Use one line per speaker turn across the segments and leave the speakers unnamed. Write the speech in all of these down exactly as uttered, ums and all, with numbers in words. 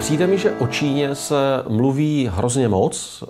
Přijde mi, že o Číně se mluví hrozně moc.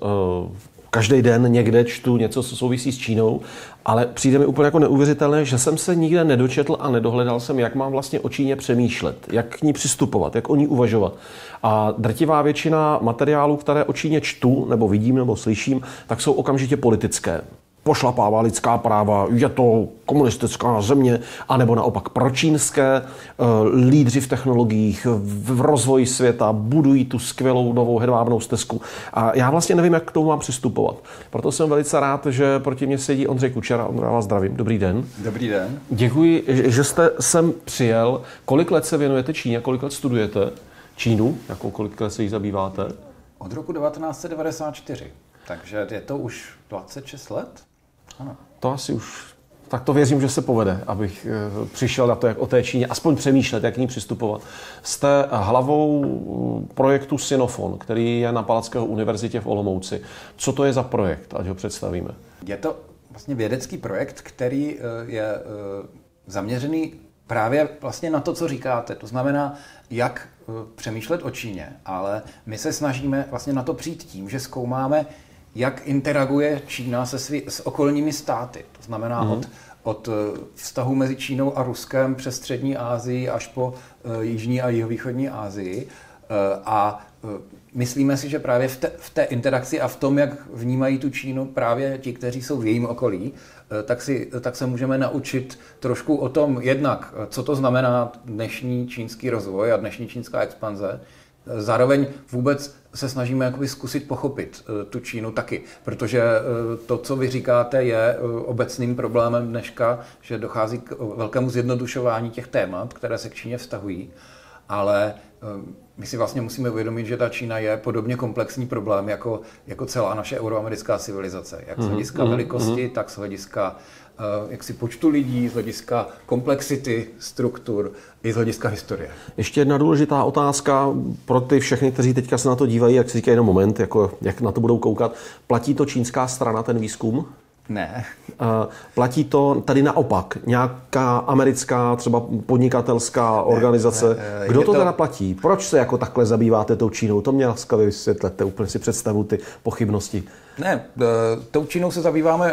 Každý den někde čtu něco, co souvisí s Čínou, ale přijde mi úplně jako neuvěřitelné, že jsem se nikde nedočetl a nedohledal jsem, jak mám vlastně o Číně přemýšlet, jak k ní přistupovat, jak o ní uvažovat. A drtivá většina materiálů, které o Číně čtu, nebo vidím, nebo slyším, tak jsou okamžitě politické. Pošlapává lidská práva, je to komunistická země, anebo naopak pročínské, lídři v technologiích, v rozvoji světa, budují tu skvělou novou hedvábnou stezku. A já vlastně nevím, jak k tomu mám přistupovat. Proto jsem velice rád, že proti mně sedí Ondřej Kučera. Ondřej, vás zdravím. Dobrý den.
Dobrý den.
Děkuji, že jste sem přijel. Kolik let se věnujete Číně? Kolik let studujete Čínu? Jako kolik let se jí zabýváte?
Od roku devatenáct set devadesát čtyři. Takže je to už dvacet šest let? Ano.
To asi už, tak to věřím, že se povede, abych přišel na to, jak o té Číně, aspoň přemýšlet, jak k ní přistupovat. Jste hlavou projektu Sinofon, který je na Palackého univerzitě v Olomouci. Co to je za projekt, ať ho představíme?
Je to vlastně vědecký projekt, který je zaměřený právě vlastně na to, co říkáte. To znamená, jak přemýšlet o Číně, ale my se snažíme vlastně na to přijít tím, že zkoumáme, jak interaguje Čína se svý, s okolními státy. To znamená mm. od, od vztahu mezi Čínou a Ruskem přes střední Asii až po uh, jižní a jihovýchodní Asii. Uh, a uh, myslíme si, že právě v té, v té interakci a v tom, jak vnímají tu Čínu právě ti, kteří jsou v jejím okolí, uh, tak, si, tak se můžeme naučit trošku o tom jednak, co to znamená dnešní čínský rozvoj a dnešní čínská expanze. Zároveň vůbec se snažíme jakoby zkusit pochopit tu Čínu taky, protože to, co vy říkáte, je obecným problémem dneška, že dochází k velkému zjednodušování těch témat, které se k Číně vztahují, ale my si vlastně musíme uvědomit, že ta Čína je podobně komplexní problém jako, jako celá naše euroamerická civilizace, jak z hlediska mm, velikosti, mm. tak z hlediska jaksi počtu lidí, z hlediska komplexity struktur i z hlediska historie.
Ještě jedna důležitá otázka pro ty všechny, kteří teďka se na to dívají, jak si říkají jenom moment, jako, jak na to budou koukat. Platí to čínská strana, ten výzkum?
Ne.
Platí to tady naopak, nějaká americká, třeba podnikatelská organizace. Ne, ne, Kdo to, to teda platí? Proč se jako takhle zabýváte tou Čínou? To mě laskavě vysvětlete, úplně si představu ty pochybnosti.
Ne, tou Čínou se zabýváme,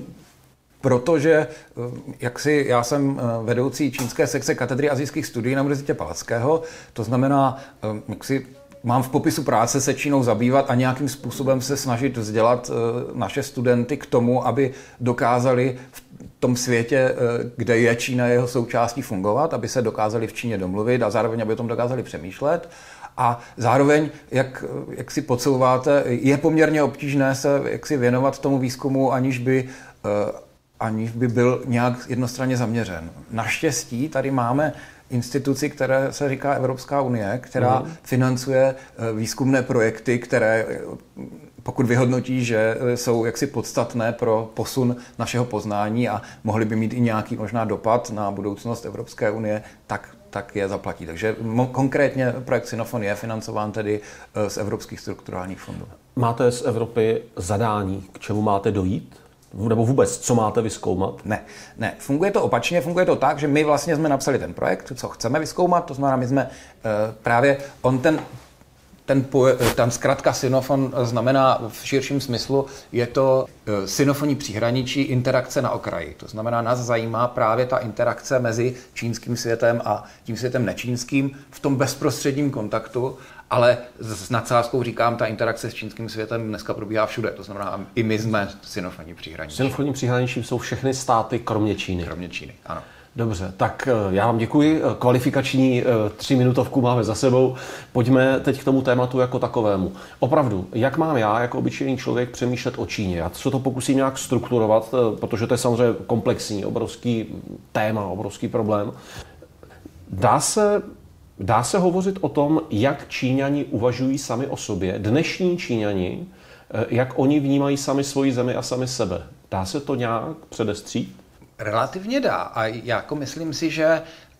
protože jak si, já jsem vedoucí čínské sekce katedry asijských studií na Univerzitě Palackého, to znamená, jak si mám v popisu práce se Čínou zabývat a nějakým způsobem se snažit vzdělat naše studenty k tomu, aby dokázali v tom světě, kde je Čína jeho součástí, fungovat, aby se dokázali v Číně domluvit a zároveň, aby o tom dokázali přemýšlet. A zároveň, jak, jak si podsouváte, je poměrně obtížné se jak si věnovat tomu výzkumu, aniž by, aniž by byl nějak jednostranně zaměřen. Naštěstí tady máme instituci, které se říká Evropská unie, která mm. financuje výzkumné projekty, které pokud vyhodnotí, že jsou jaksi podstatné pro posun našeho poznání a mohly by mít i nějaký možná dopad na budoucnost Evropské unie, tak, tak je zaplatí. Takže konkrétně projekt Sinofon je financován tedy z evropských strukturálních fondů. Máte z Evropy zadání, k čemu máte dojít? Nebo vůbec, co máte vyzkoumat? Ne, ne, funguje to opačně, funguje to tak, že my vlastně jsme napsali ten projekt, co chceme vyzkoumat, to znamená, my jsme uh, právě, on ten, ten, ten zkratka Sinofon znamená v širším smyslu, je to uh, synofonní příhraničí, interakce na okraji. To znamená, nás zajímá právě ta interakce mezi čínským světem a tím světem nečínským v tom bezprostředním kontaktu. Ale s nadsázkou říkám, ta interakce s čínským světem dneska probíhá všude. To znamená, i my jsme synofonní příhraničí. Synofonní příhraničí jsou všechny státy, kromě Číny. Kromě Číny, ano.
Dobře, tak já vám děkuji. Kvalifikační tříminutovku máme za sebou. Pojďme teď k tomu tématu jako takovému. Opravdu, jak mám já jako obyčejný člověk přemýšlet o Číně? Já se to pokusím nějak strukturovat, protože to je samozřejmě komplexní, obrovský téma, obrovský problém. Dá se... Dá se hovořit o tom, jak Číňani uvažují sami o sobě, dnešní Číňani, jak oni vnímají sami svoji zemi a sami sebe. Dá se to nějak předestřít?
Relativně dá. A jako myslím si, že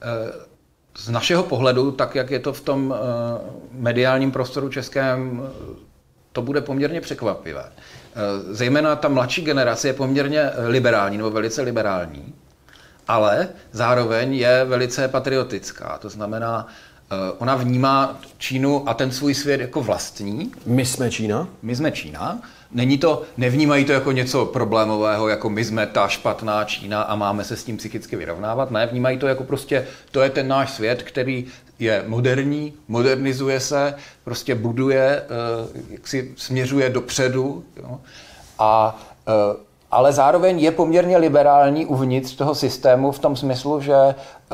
z našeho pohledu, tak jak je to v tom mediálním prostoru českém, to bude poměrně překvapivé. Zejména ta mladší generace je poměrně liberální nebo velice liberální, ale zároveň je velice patriotická. To znamená, Ona vnímá Čínu a ten svůj svět jako vlastní.
My jsme Čína?
My jsme Čína. Není to, nevnímají to jako něco problémového, jako my jsme ta špatná Čína a máme se s tím psychicky vyrovnávat. Ne, vnímají to jako prostě, to je ten náš svět, který je moderní, modernizuje se, prostě buduje, jak si směřuje dopředu. Jo. A, ale zároveň je poměrně liberální uvnitř toho systému v tom smyslu, že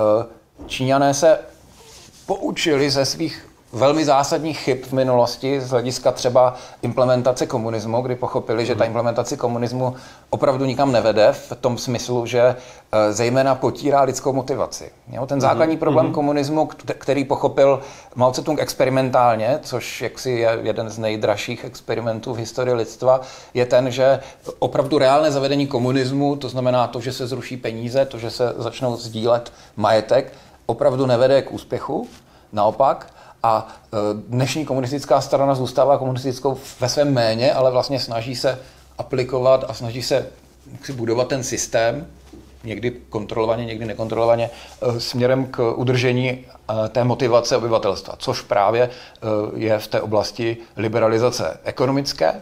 Číňané se poučili ze svých velmi zásadních chyb v minulosti z hlediska třeba implementace komunismu, kdy pochopili, že ta implementace komunismu opravdu nikam nevede v tom smyslu, že zejména potírá lidskou motivaci. Jo, ten základní problém mm-hmm. komunismu, který pochopil Mao Tse-tung experimentálně, což jaksi je jeden z nejdražších experimentů v historii lidstva, je ten, že opravdu reálné zavedení komunismu, to znamená to, že se zruší peníze, to, že se začnou sdílet majetek, opravdu nevede k úspěchu. Naopak, a dnešní komunistická strana zůstává komunistickou ve svém jméně, ale vlastně snaží se aplikovat a snaží se jaksi budovat ten systém, někdy kontrolovaně, někdy nekontrolovaně, směrem k udržení té motivace obyvatelstva, což právě je v té oblasti liberalizace ekonomické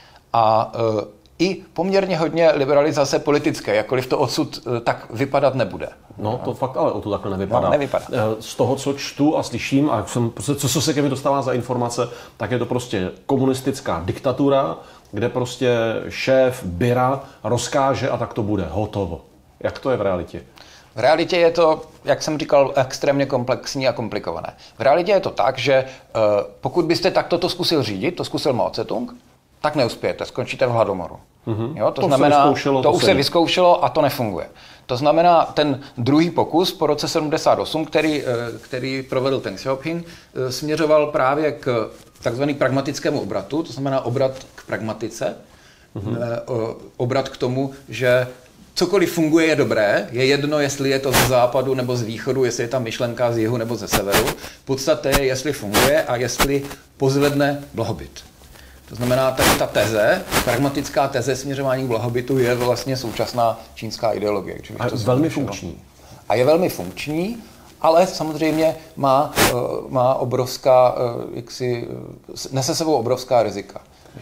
a i poměrně hodně liberalizace politické, jakkoliv to odsud tak vypadat nebude.
No, to fakt ale o to takhle nevypadá.
No, nevypadá.
Z toho, co čtu a slyším, a jsem, co, co se ke mně dostává za informace, tak je to prostě komunistická diktatura, kde prostě šéf byra rozkáže a tak to bude. Hotovo. Jak to je v realitě?
V realitě je to, jak jsem říkal, extrémně komplexní a komplikované. V realitě je to tak, že pokud byste takto to zkusil řídit, to zkusil Mao Tse-tung, tak neuspějete, skončíte v hladomoru. Mm-hmm. Jo, to, to znamená, to, to už se vyzkoušelo a to nefunguje. To znamená, ten druhý pokus po roce sedmdesát osm, který, který provedl Deng Xiaoping, směřoval právě k takzvanému pragmatickému obratu, to znamená obrat k pragmatice, mm-hmm. obrat k tomu, že cokoliv funguje je dobré, je jedno, jestli je to ze západu nebo z východu, jestli je ta myšlenka z jihu nebo ze severu. Podstatné je, jestli funguje a jestli pozvedne blahobyt. To znamená, tady ta teze, pragmatická teze směřování k blahobytu je vlastně současná čínská ideologie.
A je velmi funkční.
A je velmi funkční, ale samozřejmě má, má obrovská, jaksi, nese sebou obrovská rizika.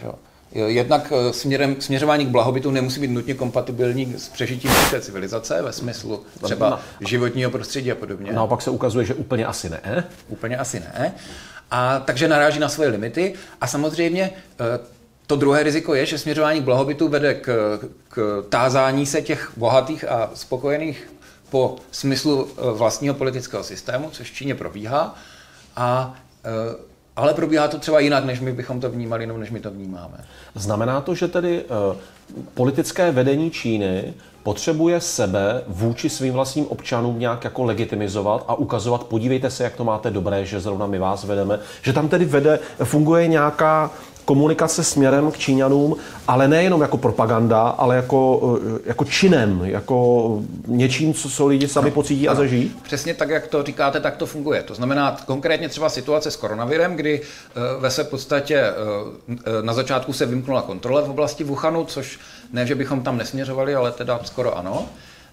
Jednak směrem, směřování k blahobytu nemusí být nutně kompatibilní s přežitím té civilizace ve smyslu třeba životního prostředí a podobně.
Naopak se ukazuje, že úplně asi ne.
Úplně asi ne. A takže naráží na svoje limity a samozřejmě to druhé riziko je, že směřování k blahobytu vede k, k tázání se těch bohatých a spokojených po smyslu vlastního politického systému, což v Číně probíhá, a, ale probíhá to třeba jinak, než my bychom to vnímali, nebo než my to vnímáme.
Znamená to, že tedy uh, politické vedení Číny potřebuje sebe vůči svým vlastním občanům nějak jako legitimizovat a ukazovat, podívejte se, jak to máte dobré, že zrovna my vás vedeme, že tam tedy vede, funguje nějaká komunikace směrem k Číňanům, ale nejenom jako propaganda, ale jako, jako činem, jako něčím, co, co lidi sami pocítí a zažijí?
Přesně tak, jak to říkáte, tak to funguje. To znamená konkrétně třeba situace s koronavirem, kdy ve své podstatě na začátku se vymknula kontrole v oblasti Wuhanu, což ne, že bychom tam nesměřovali, ale teda skoro ano.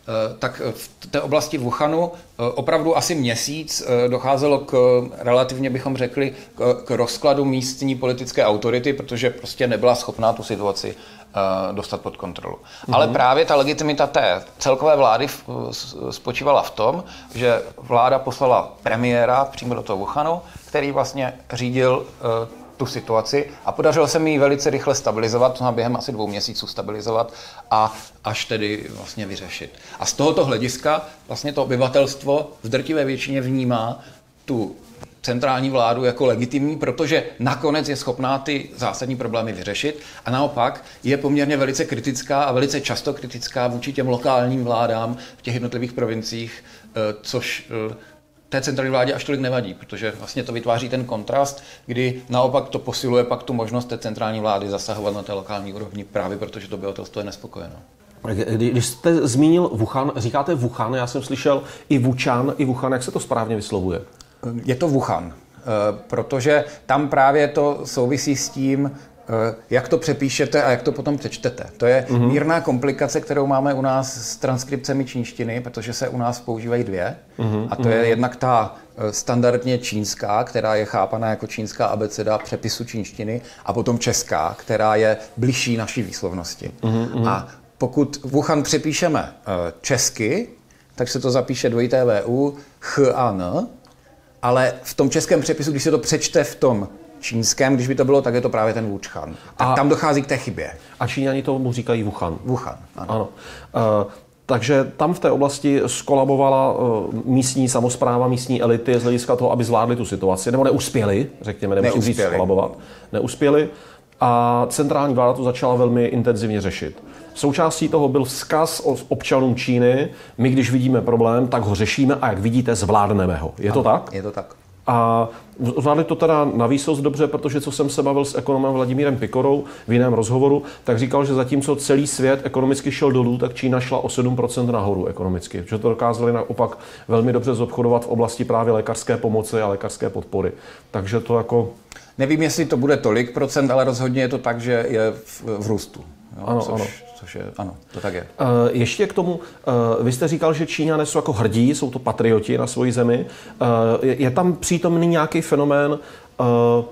Tak v té oblasti Wuhanu opravdu asi měsíc docházelo k, relativně bychom řekli, k, k rozkladu místní politické autority, protože prostě nebyla schopná tu situaci dostat pod kontrolu. Mm-hmm. Ale právě ta legitimita té celkové vlády spočívala v tom, že vláda poslala premiéra přímo do toho Wuhanu, který vlastně řídil tu situaci a podařilo se mi ji velice rychle stabilizovat, to znamená během asi dvou měsíců stabilizovat a až tedy vlastně vyřešit. A z tohoto hlediska vlastně to obyvatelstvo v drtivé většině vnímá tu centrální vládu jako legitimní, protože nakonec je schopná ty zásadní problémy vyřešit a naopak je poměrně velice kritická a velice často kritická vůči těm lokálním vládám v těch jednotlivých provinciích, což té centrální vládě až tolik nevadí, protože vlastně to vytváří ten kontrast, kdy naopak to posiluje pak tu možnost té centrální vlády zasahovat na té lokální úrovni, právě protože to obyvatelstvo je nespokojeno.
Když jste zmínil Wuhan, říkáte Wuhan, já jsem slyšel i Wuchan, i Wuhan, jak se to správně vyslovuje?
Je to Wuhan, protože tam právě to souvisí s tím, jak to přepíšete a jak to potom přečtete. To je mm-hmm. mírná komplikace, kterou máme u nás s transkripcemi čínštiny, protože se u nás používají dvě. Mm-hmm. A to je jednak ta standardně čínská, která je chápaná jako čínská abeceda přepisu čínštiny, a potom česká, která je bližší naší výslovnosti. Mm-hmm. A pokud Wuhan přepíšeme česky, tak se to zapíše dvojité V U, H a N, ale v tom českém přepisu, když se to přečte v tom čínském, když by to bylo, tak je to právě ten Wuhan. Tak a tam dochází k té chybě.
A Číňani tomu říkají Wuhan.
Wuhan, ano.
ano. Uh, takže tam v té oblasti skolabovala uh, místní samospráva, místní elity z hlediska toho, aby zvládli tu situaci, nebo neuspěli, řekněme, nemusím říct skolabovat. Neuspěli. A centrální vláda to začala velmi intenzivně řešit. Součástí toho byl vzkaz občanům Číny, my když vidíme problém, tak ho řešíme a jak vidíte, zvládneme ho. Je to tak?
Je to tak.
A zvládli to teda na výsost dobře, protože co jsem se bavil s ekonomem Vladimírem Pikorou v jiném rozhovoru, tak říkal, že zatímco celý svět ekonomicky šel dolů, tak Čína šla o sedm procent nahoru ekonomicky. Že to dokázali naopak velmi dobře zobchodovat v oblasti právě lékařské pomoci a lékařské podpory. Takže to jako...
Nevím, jestli to bude tolik procent, ale rozhodně je to tak, že je v, v růstu. Jo,
ano,
což,
ano.
Což je, ano, to tak je.
Uh, ještě k tomu, uh, vy jste říkal, že Číňané jsou jako hrdí, jsou to patrioti na svoji zemi. Uh, je, je tam přítomný nějaký fenomén uh,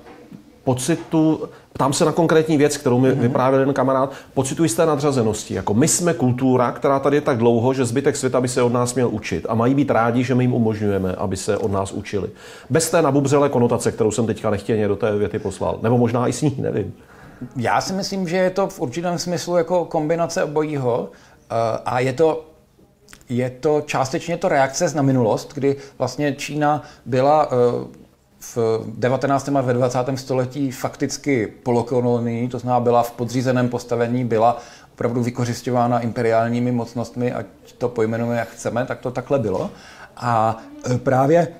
pocitu, ptám se na konkrétní věc, kterou mi mm-hmm. vyprávěl jeden kamarád, pocitu jisté nadřazenosti. Jako my jsme kultura, která tady je tak dlouho, že zbytek světa by se od nás měl učit. A mají být rádi, že my jim umožňujeme, aby se od nás učili. Bez té nabubřelé konotace, kterou jsem teďka nechtěně do té věty poslal. Nebo možná i s ní, nevím.
Já si myslím, že je to v určitém smyslu jako kombinace obojího a je to, je to částečně to reakce na minulost, kdy vlastně Čína byla v devatenáctém a ve dvacátém století fakticky polokolonií, to znamená byla v podřízeném postavení, byla opravdu vykořisťována imperiálními mocnostmi, ať to pojmenujeme jak chceme, tak to takhle bylo. A právě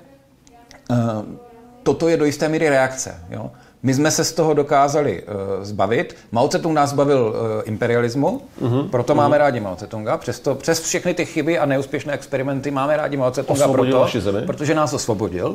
toto je do jisté míry reakce. Jo? My jsme se z toho dokázali uh, zbavit. Mao Tse-tung nás zbavil uh, imperialismu, uh-huh, proto uh-huh. máme rádi Mao Tse-tunga. Přesto, přes všechny ty chyby a neúspěšné experimenty máme rádi Mao Tse-tunga proto, protože nás osvobodil.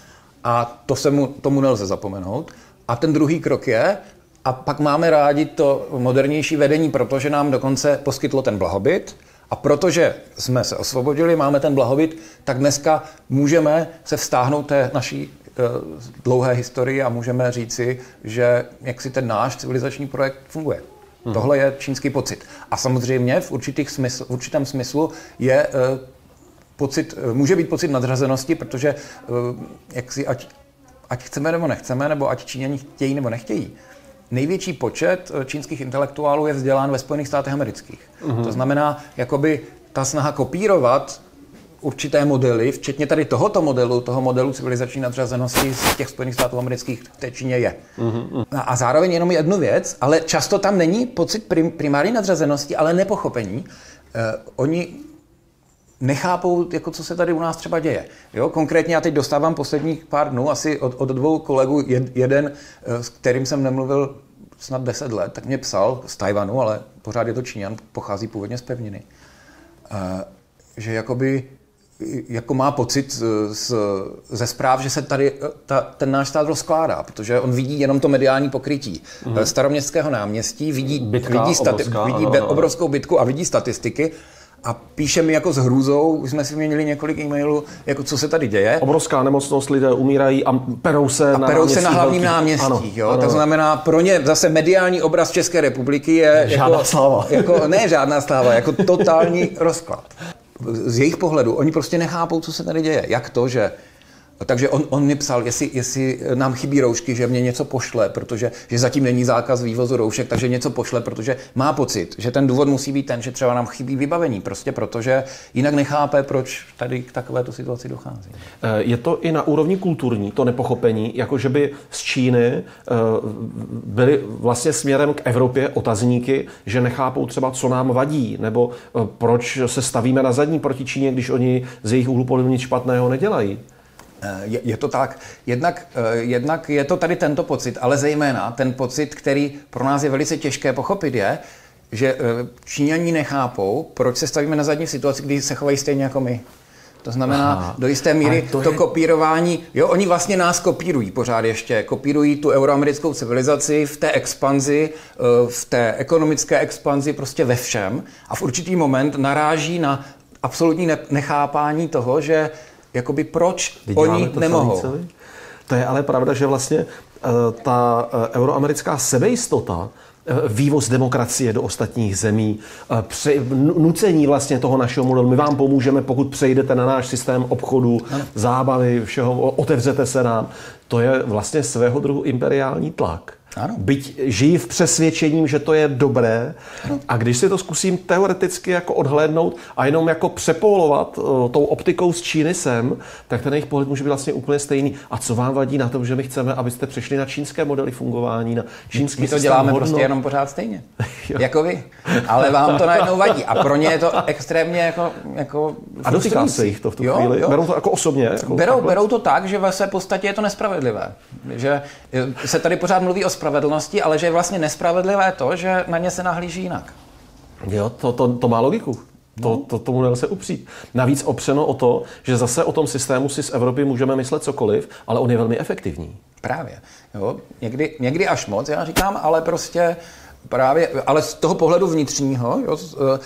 A to se mu, tomu nelze zapomenout. A ten druhý krok je, a pak máme rádi to modernější vedení, protože nám dokonce poskytlo ten blahobyt. A protože jsme se osvobodili, máme ten blahobyt, tak dneska můžeme se vztáhnout té naší dlouhé historii a můžeme říci, že jak si ten náš civilizační projekt funguje. Hmm. Tohle je čínský pocit. A samozřejmě v, určitých smysl, v určitém smyslu je uh, pocit, uh, může být pocit nadřazenosti, protože uh, jak si, ať, ať chceme nebo nechceme, nebo ať Číňani chtějí nebo nechtějí, největší počet čínských intelektuálů je vzdělán ve Spojených státech amerických. Hmm. To znamená, jakoby ta snaha kopírovat určité modely, včetně tady tohoto modelu, toho modelu civilizační nadřazenosti z těch Spojených států amerických v té Číně je. Mm-hmm. A zároveň jenom jednu věc, ale často tam není pocit prim, primární nadřazenosti, ale nepochopení. Eh, oni nechápou, jako co se tady u nás třeba děje. Jo? Konkrétně já teď dostávám posledních pár dnů asi od, od dvou kolegů, jed, jeden, eh, s kterým jsem nemluvil snad deset let, tak mě psal z Tajvanu, ale pořád je to Číňan, pochází původně z pevniny, eh, že jakoby jako má pocit z, ze zpráv, že se tady ta, ten náš stát rozkládá, protože on vidí jenom to mediální pokrytí mm-hmm. Staroměstského náměstí, vidí,
Bitka,
vidí, stati-
obrovská,
vidí
ano,
be-
ano.
obrovskou bitku a vidí statistiky a píše mi jako s hrůzou, už jsme si měnili několik e-mailů, jako co se tady děje.
Obrovská nemocnost, lidé umírají a perou se
a
na
perou se na hlavním
velký...
náměstí.
Ano,
Jo?
ano.
To znamená, pro ně zase mediální obraz České republiky je
žádná
jako,
sláva.
jako, ne žádná sláva, jako totální rozklad. Z jejich pohledu, oni prostě nechápou, co se tady děje. Jak to, že... Takže on, on mi psal, jestli, jestli nám chybí roušky, že mě něco pošle, protože že zatím není zákaz vývozu roušek, takže něco pošle, protože má pocit, že ten důvod musí být ten, že třeba nám chybí vybavení, prostě protože jinak nechápe, proč tady k takovéto situaci dochází.
Je to i na úrovni kulturní, to nepochopení, jako že by z Číny byly vlastně směrem k Evropě otazníky, že nechápou třeba, co nám vadí, nebo proč se stavíme na zadní proti Číně, když oni z jejich úhlu pohledu nic špatného nedělají.
Je, je to tak. Jednak, jednak je to tady tento pocit, ale zejména ten pocit, který pro nás je velice těžké pochopit, je, že Číňani nechápou, proč se stavíme na zadní v situaci, kdy se chovají stejně jako my. To znamená, Aha. do jisté míry to, to je... kopírování, jo, oni vlastně nás kopírují pořád ještě, kopírují tu euroamerickou civilizaci v té expanzi, v té ekonomické expanzi, prostě ve všem a v určitý moment naráží na absolutní nechápání toho, že jakoby proč oni nemohou.
To je ale pravda, že vlastně ta euroamerická sebejistota, vývoz demokracie do ostatních zemí, pře- nucení vlastně toho našeho modelu. My vám pomůžeme, pokud přejdete na náš systém obchodu, ano. zábavy, všeho, otevřete se nám. To je vlastně svého druhu imperiální tlak. Ano. Byť žijí v přesvědčením, že to je dobré, ano. a když si to zkusím teoreticky jako odhlédnout a jenom jako přepolovat uh, tou optikou z Číny sem, tak ten jejich pohled může být vlastně úplně stejný. A co vám vadí na tom, že my chceme, abyste přešli na čínské modely fungování, na čínský
My to děláme hodno. Prostě jenom pořád stejně. Jako vy. Ale vám to najednou vadí. A pro ně je to extrémně jako, jako
a dotýká se jich to v tu jo, chvíli? Jo. Berou to jako osobně? Jako
berou, berou to tak, že ve své podstatě je to nespravedlivé. Že se tady pořád mluví o spravedlnosti, ale že je vlastně nespravedlivé to, že na ně se nahlíží jinak.
Jo, to, to, to má logiku. To, to, tomu nelze upřít. Navíc opřeno o to, že zase o tom systému si z Evropy můžeme myslet cokoliv, ale on je velmi efektivní.
Právě. Jo, někdy, někdy až moc, já říkám, ale prostě právě, ale z toho pohledu vnitřního, jo,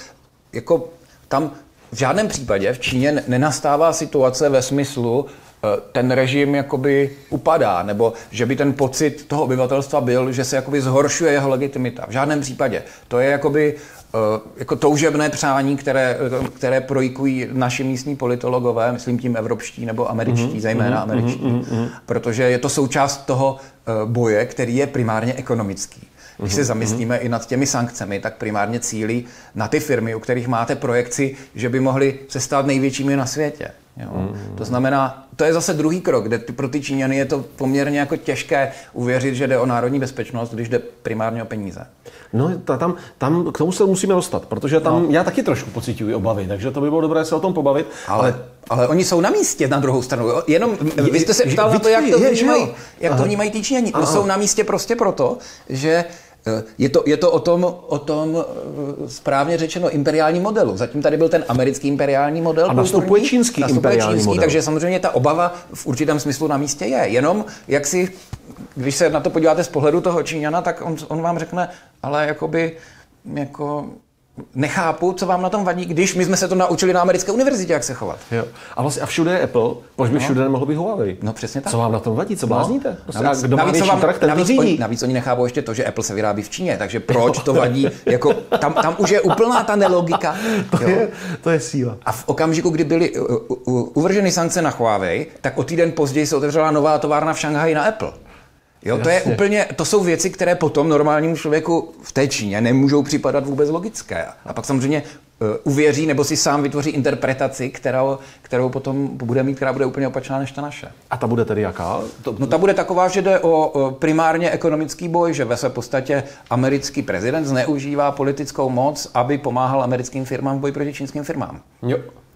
jako tam v žádném případě v Číně nenastává situace ve smyslu, ten režim jakoby upadá, nebo že by ten pocit toho obyvatelstva byl, že se jakoby zhoršuje jeho legitimita. V žádném případě. To je jakoby jako toužebné přání, které, které projikují naši místní politologové, myslím tím evropští nebo američtí, mm-hmm, zejména mm-hmm, američtí, mm-hmm. protože je to součást toho boje, který je primárně ekonomický. Když se zamyslíme i nad těmi sankcemi, tak primárně cílí na ty firmy, u kterých máte projekci, že by mohly se stát největšími na světě. Jo. Mm. To znamená, to je zase druhý krok, kde pro ty Číňany je to poměrně jako těžké uvěřit, že jde o národní bezpečnost, když jde primárně o peníze.
No, ta, tam, tam k tomu se musíme dostat, protože tam no. já taky trošku pociťuji obavy, takže to by bylo dobré se o tom pobavit.
Ale, ale, ale oni jsou na místě na druhou stranu. Jo? Jenom vy jste se ptal na to, jak to vnímají, jak to vnímají ty Číňani. No, jsou na místě prostě proto, že Je to, je to o tom, o tom správně řečeno imperiální modelu. Zatím tady byl ten americký imperiální model.
A nastupuje čínský nastupuje imperiální čínský, model.
Takže samozřejmě ta obava v určitém smyslu na místě je. Jenom, jak si, když se na to podíváte z pohledu toho Číňana, tak on, on vám řekne, ale jakoby, jako... nechápu, co vám na tom vadí, když my jsme se to naučili na americké univerzitě, jak se chovat.
Jo. A vlastně a všude je Apple, proč by no. všude nemohlo být Huawei?
No přesně tak.
Co vám na tom vadí, co blázníte? No.
Prostě, navíc, kdo navíc, vám, trh, navíc, oni, navíc oni nechápou ještě to, že Apple se vyrábí v Číně, takže proč to vadí? Jako, tam, tam už je úplná ta nelogika.
To, je, to je síla.
A v okamžiku, kdy byly u, u, uvrženy sankce na Huawei, tak o týden později se otevřela nová továrna v Šanghaji na Apple. Jo, to je úplně, to jsou věci, které potom normálnímu člověku v té Číně nemůžou připadat vůbec logické. A pak samozřejmě uh, uvěří nebo si sám vytvoří interpretaci, kterou, kterou potom bude mít, která bude úplně opačná než ta naše.
A ta bude tedy jaká?
To... No ta bude taková, že jde o, o primárně ekonomický boj, že ve své podstatě americký prezident zneužívá politickou moc, aby pomáhal americkým firmám v boji proti čínským firmám.
Jo.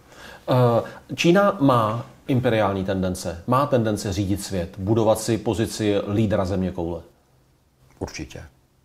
Uh, Čína má imperiální tendence. Má tendence řídit svět, budovat si pozici lídra zeměkoule.
Určitě.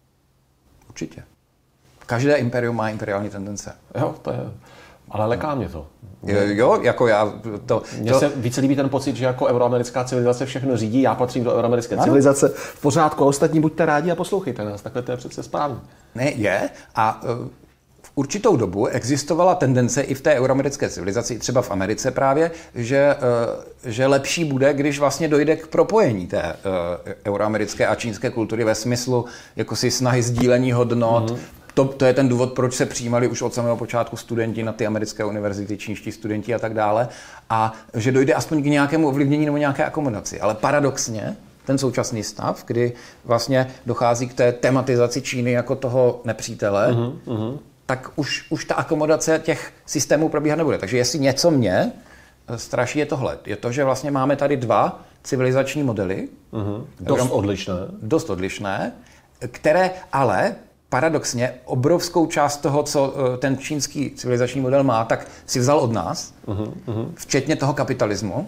Určitě. Každé imperium má imperiální tendence.
Jo, to je... Ale leká mě to.
Jo, jo jako já... To,
Mně
to...
se více líbí ten pocit, že jako euroamerická civilizace všechno řídí, já patřím do euroamerické ano. civilizace. V pořádku, a ostatní buďte rádi a poslouchejte nás. Takhle to je přece správně.
Ne, je. A... Uh... V určitou dobu existovala tendence i v té euroamerické civilizaci, třeba v Americe právě, že, že lepší bude, když vlastně dojde k propojení té euroamerické a čínské kultury ve smyslu jako si snahy sdílení hodnot. Mm-hmm. To, to je ten důvod, proč se přijímali už od samého počátku studenti na ty americké univerzity, čínští studenti a tak dále. A že dojde aspoň k nějakému ovlivnění nebo nějaké akomodaci. Ale paradoxně ten současný stav, kdy vlastně dochází k té tematizaci Číny jako toho nepřítele, mm-hmm. tak už, už ta akomodace těch systémů probíhat nebude. Takže jestli něco mě straší, je tohle. Je to, že vlastně máme tady dva civilizační modely.
Mm-hmm. Dost odlišné.
Dost odlišné, které ale paradoxně obrovskou část toho, co ten čínský civilizační model má, tak si vzal od nás, mm-hmm. včetně toho kapitalismu.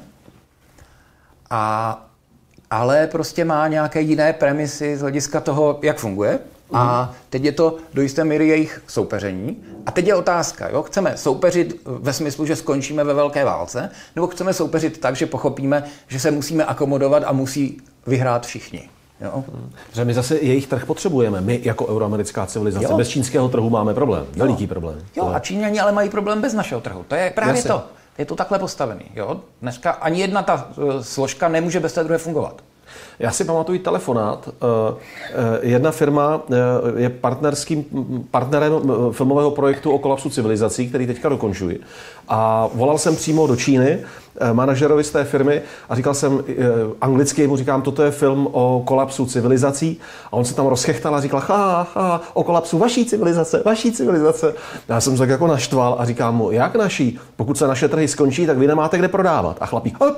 A, ale prostě má nějaké jiné premisy z hlediska toho, jak funguje. a teď je to do jisté míry jejich soupeření. A teď je otázka, jo? Chceme soupeřit ve smyslu, že skončíme ve velké válce, nebo chceme soupeřit tak, že pochopíme, že se musíme akomodovat a musí vyhrát všichni. Jo?
Že my zase jejich trh potřebujeme. My jako euroamerická civilizace
jo.
bez čínského trhu máme problém.
Jo.
Veliký problém.
Jo, a Číňani ale mají problém bez našeho trhu. To je právě
Jasně.
to. Je to takhle postavený. Jo? Dneska ani jedna ta uh, složka nemůže bez té druhé fungovat.
Já si pamatuju telefonát. Jedna firma je partnerským partnerem filmového projektu o kolapsu civilizací, který teďka dokončuji. A volal jsem přímo do Číny manažerovi z té firmy a říkal jsem anglicky, mu říkám, toto je film o kolapsu civilizací. A on se tam rozchechtal a říkal, ha, ha, o kolapsu vaší civilizace, vaší civilizace. Já jsem se tak jako naštval a říkám mu, jak naší? Pokud se naše trhy skončí, tak vy nemáte kde prodávat. A chlapík hop,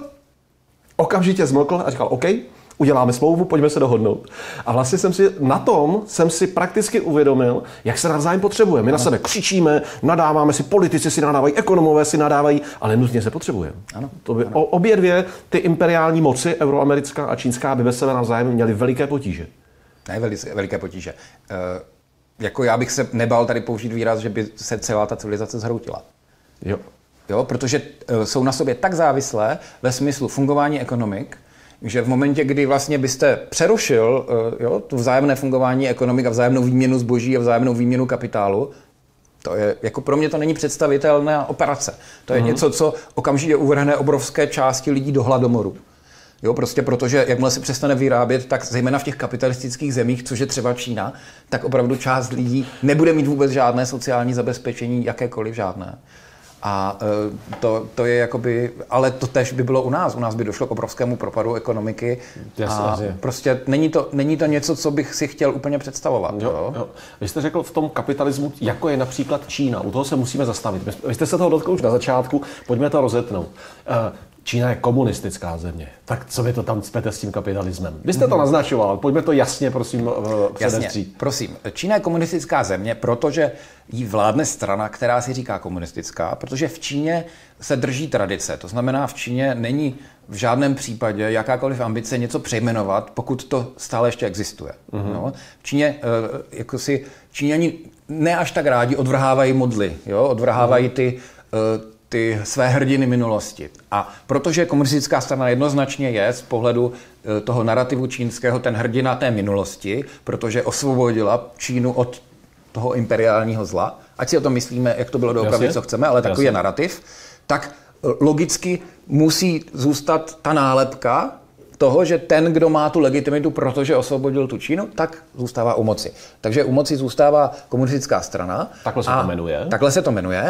okamžitě zmlkl a říkal, OK, uděláme smlouvu, pojďme se dohodnout. A vlastně jsem si na tom jsem si prakticky uvědomil, jak se navzájem potřebujeme. My na sebe křičíme, nadáváme si, politici si nadávají, ekonomové si nadávají, ale nutně se potřebujeme.
Ano.
To by,
ano.
Obě dvě ty imperiální moci, euroamerická a čínská, by bez sebe navzájem měly veliké potíže.
Ne, velice, veliké potíže. E, jako já bych se nebal tady použít výraz, že by se celá ta civilizace zhroutila.
Jo.
Jo, protože e, jsou na sobě tak závislé ve smyslu fungování ekonomik, že v momentě, kdy vlastně byste přerušil jo, tu vzájemné fungování ekonomik a vzájemnou výměnu zboží a vzájemnou výměnu kapitálu, to je, jako pro mě to není představitelná operace. To je mm. něco, co okamžitě uvrhne obrovské části lidí do hladomoru. Jo, prostě protože jakmile se přestane vyrábět, tak zejména v těch kapitalistických zemích, což je třeba Čína, tak opravdu část lidí nebude mít vůbec žádné sociální zabezpečení, jakékoliv žádné. A to, to je jakoby, ale to tež by bylo u nás. U nás by došlo k obrovskému propadu ekonomiky.
Jasně,
a
jasně.
Prostě není to, není to něco, co bych si chtěl úplně představovat.
Jo,
jo?
Jo. Vy jste řekl v tom kapitalismu, jako je například Čína. U toho se musíme zastavit. Vy jste se toho dotkl už na začátku, pojďme to rozetnout. Čína je komunistická země. Tak co vy to tam cpete s tím kapitalismem? Vy jste to naznačoval, pojďme to jasně, prosím, předestřít.
Jasně, prosím. Čína je komunistická země, protože jí vládne strana, která si říká komunistická, protože v Číně se drží tradice. To znamená, v Číně není v žádném případě jakákoliv ambice něco přejmenovat, pokud to stále ještě existuje. Mm-hmm. No? V Číně, jako si, Číňani ne až tak rádi odvrhávají modly, jo? Odvrhávají ty ty své hrdiny minulosti. A protože komunistická strana jednoznačně je z pohledu toho narrativu čínského ten hrdina té minulosti, protože osvobodila Čínu od toho imperiálního zla, ať si o tom myslíme, jak to bylo doopravdy, co chceme, ale takový je narrativ, tak logicky musí zůstat ta nálepka toho, že ten, kdo má tu legitimitu, protože osvobodil tu Čínu, tak zůstává u moci. Takže u moci zůstává komunistická strana.
Takhle se to jmenuje.
Takhle se to jmenuje.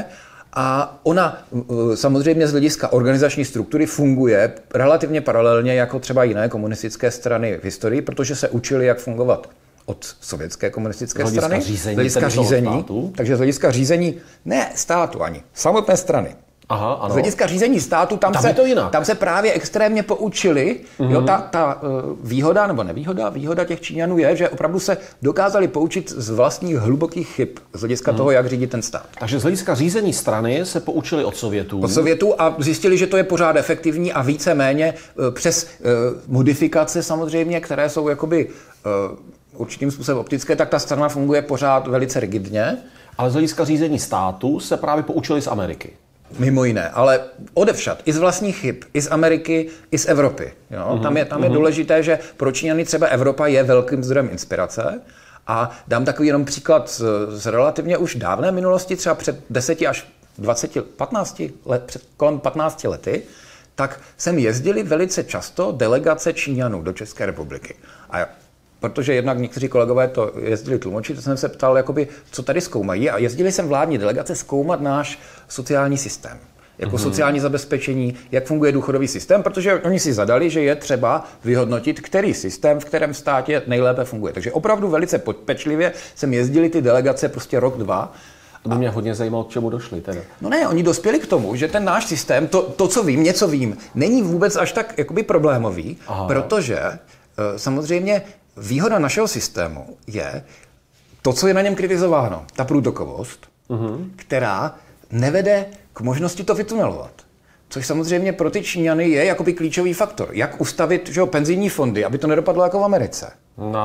A ona samozřejmě z hlediska organizační struktury funguje relativně paralelně jako třeba jiné komunistické strany v historii, protože se učili, jak fungovat od sovětské komunistické
z
strany.
Řízení,
z hlediska řízení.
Státu.
Takže z hlediska řízení ne státu ani, samotné strany.
Aha, ano.
Z hlediska řízení státu tam,
tam,
se,
to
tam se právě extrémně poučili. Mm-hmm. Jo, ta ta uh, výhoda nebo nevýhoda, výhoda těch Číňanů je, že opravdu se dokázali poučit z vlastních hlubokých chyb z hlediska mm. toho, jak řídit ten stát.
Takže z hlediska řízení strany se poučili od Sovětů.
Od Sovětů a zjistili, že to je pořád efektivní a víceméně uh, přes uh, modifikace samozřejmě, které jsou jakoby uh, určitým způsobem optické, tak ta strana funguje pořád velice rigidně.
Ale z hlediska řízení státu se právě poučili z Ameriky.
Mimo jiné, ale odevšad, i z vlastních chyb, i z Ameriky, i z Evropy. Jo? Mm-hmm. Tam, je, tam je důležité, že pro Číňany třeba Evropa je velkým zdrojem inspirace. A dám takový jenom příklad z, z relativně už dávné minulosti, třeba před deseti až dvaceti, patnácti let, před kolem patnácti lety, tak sem jezdili velice často delegace Číňanů do České republiky. A protože jednak někteří kolegové to jezdili tlumočit, to jsem se ptal, jakoby, co tady zkoumají. A jezdili sem vládní delegace zkoumat náš sociální systém. Jako mm-hmm. sociální zabezpečení, jak funguje důchodový systém, protože oni si zadali, že je třeba vyhodnotit, který systém v kterém státě nejlépe funguje. Takže opravdu velice pečlivě sem jezdili ty delegace prostě rok, dva.
To by mě hodně zajímalo, k čemu došli teda.
No ne, oni dospěli k tomu, že ten náš systém, to, to co vím, něco vím, není vůbec až tak jakoby problémový, Aha. protože samozřejmě výhoda našeho systému je to, co je na něm kritizováno, ta průtokovost, uh-huh. která nevede k možnosti to vytunelovat. Což samozřejmě pro ty Číňany je jakoby klíčový faktor. Jak ustavit že jo, penzijní fondy, aby to nedopadlo jako v Americe.
No, no.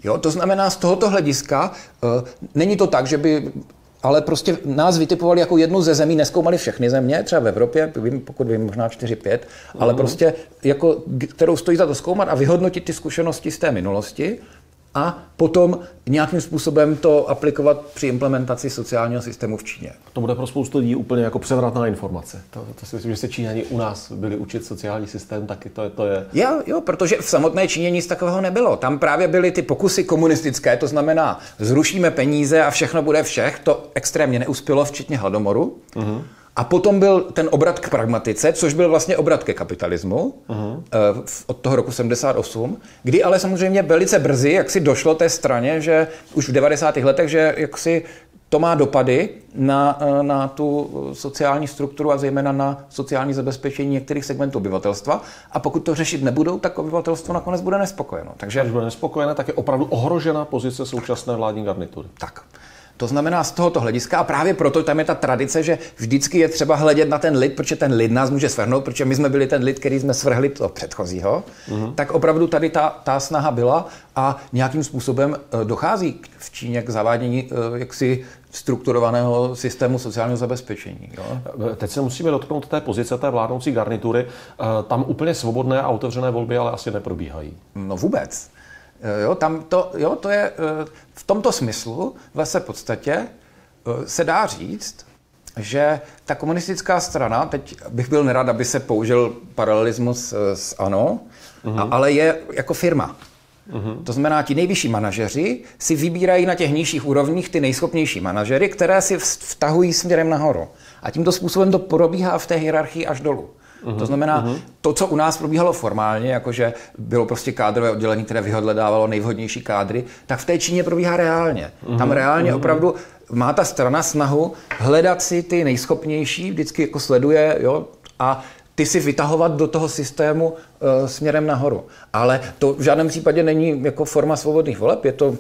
Jo, to znamená, z tohoto hlediska uh, není to tak, že by... Ale prostě nás vytipovali jako jednu ze zemí, nezkoumali všechny země, třeba v Evropě, vím, pokud vím, možná čtyři pět, uh-huh. ale prostě, jako, kterou stojí za to zkoumat a vyhodnotit ty zkušenosti z té minulosti a potom nějakým způsobem to aplikovat při implementaci sociálního systému v Číně.
To bude pro spoustu lidí úplně jako převratná informace. To, to si myslím, že se Číňani u nás byli učit sociální systém, taky to je... To je...
Jo, jo, protože v samotné Číně nic takového nebylo. Tam právě byly ty pokusy komunistické, to znamená, zrušíme peníze a všechno bude všech. To extrémně neuspělo, včetně hladomoru. Uh-huh. A potom byl ten obrat k pragmatice, což byl vlastně obrat ke kapitalismu uh-huh. od toho roku sedmdesát osm, kdy ale samozřejmě velice brzy, jak si došlo té straně, že už v devadesátých letech, že jak si to má dopady na, na tu sociální strukturu a zejména na sociální zabezpečení některých segmentů obyvatelstva. A pokud to řešit nebudou, tak obyvatelstvo nakonec bude nespokojeno. Takže
když bude nespokojené, tak je opravdu ohrožena pozice současné vládní garnitury.
Tak. To znamená z tohoto hlediska a právě proto tam je ta tradice, že vždycky je třeba hledět na ten lid, protože ten lid nás může svrhnout, protože my jsme byli ten lid, který jsme svrhli toho předchozího, mm-hmm. tak opravdu tady ta, ta snaha byla a nějakým způsobem dochází v Číně k zavádění jaksi strukturovaného systému sociálního zabezpečení. Jo?
Teď se musíme dotknout té pozice té vládnoucí garnitury. Tam úplně svobodné a otevřené volby ale asi neprobíhají.
No vůbec. Jo, tam to, jo, to je v tomto smyslu ve své podstatě se dá říct, že ta komunistická strana, teď bych byl nerad, aby se použil paralelismus s ANO, uh-huh. ale je jako firma. Uh-huh. To znamená, ti nejvyšší manažeři si vybírají na těch nižších úrovních ty nejschopnější manažery, které si vtahují směrem nahoru. A tímto způsobem to probíhá v té hierarchii až dolů. Uhum, to znamená, uhum. to, co u nás probíhalo formálně, jakože bylo prostě kádrové oddělení, které vyhledávalo nejvhodnější kádry, tak v té Číně probíhá reálně. Uhum, Tam reálně uhum. opravdu má ta strana snahu hledat si ty nejschopnější, vždycky jako sleduje, jo, a ty si vytahovat do toho systému uh, směrem nahoru. Ale to v žádném případě není jako forma svobodných voleb, je to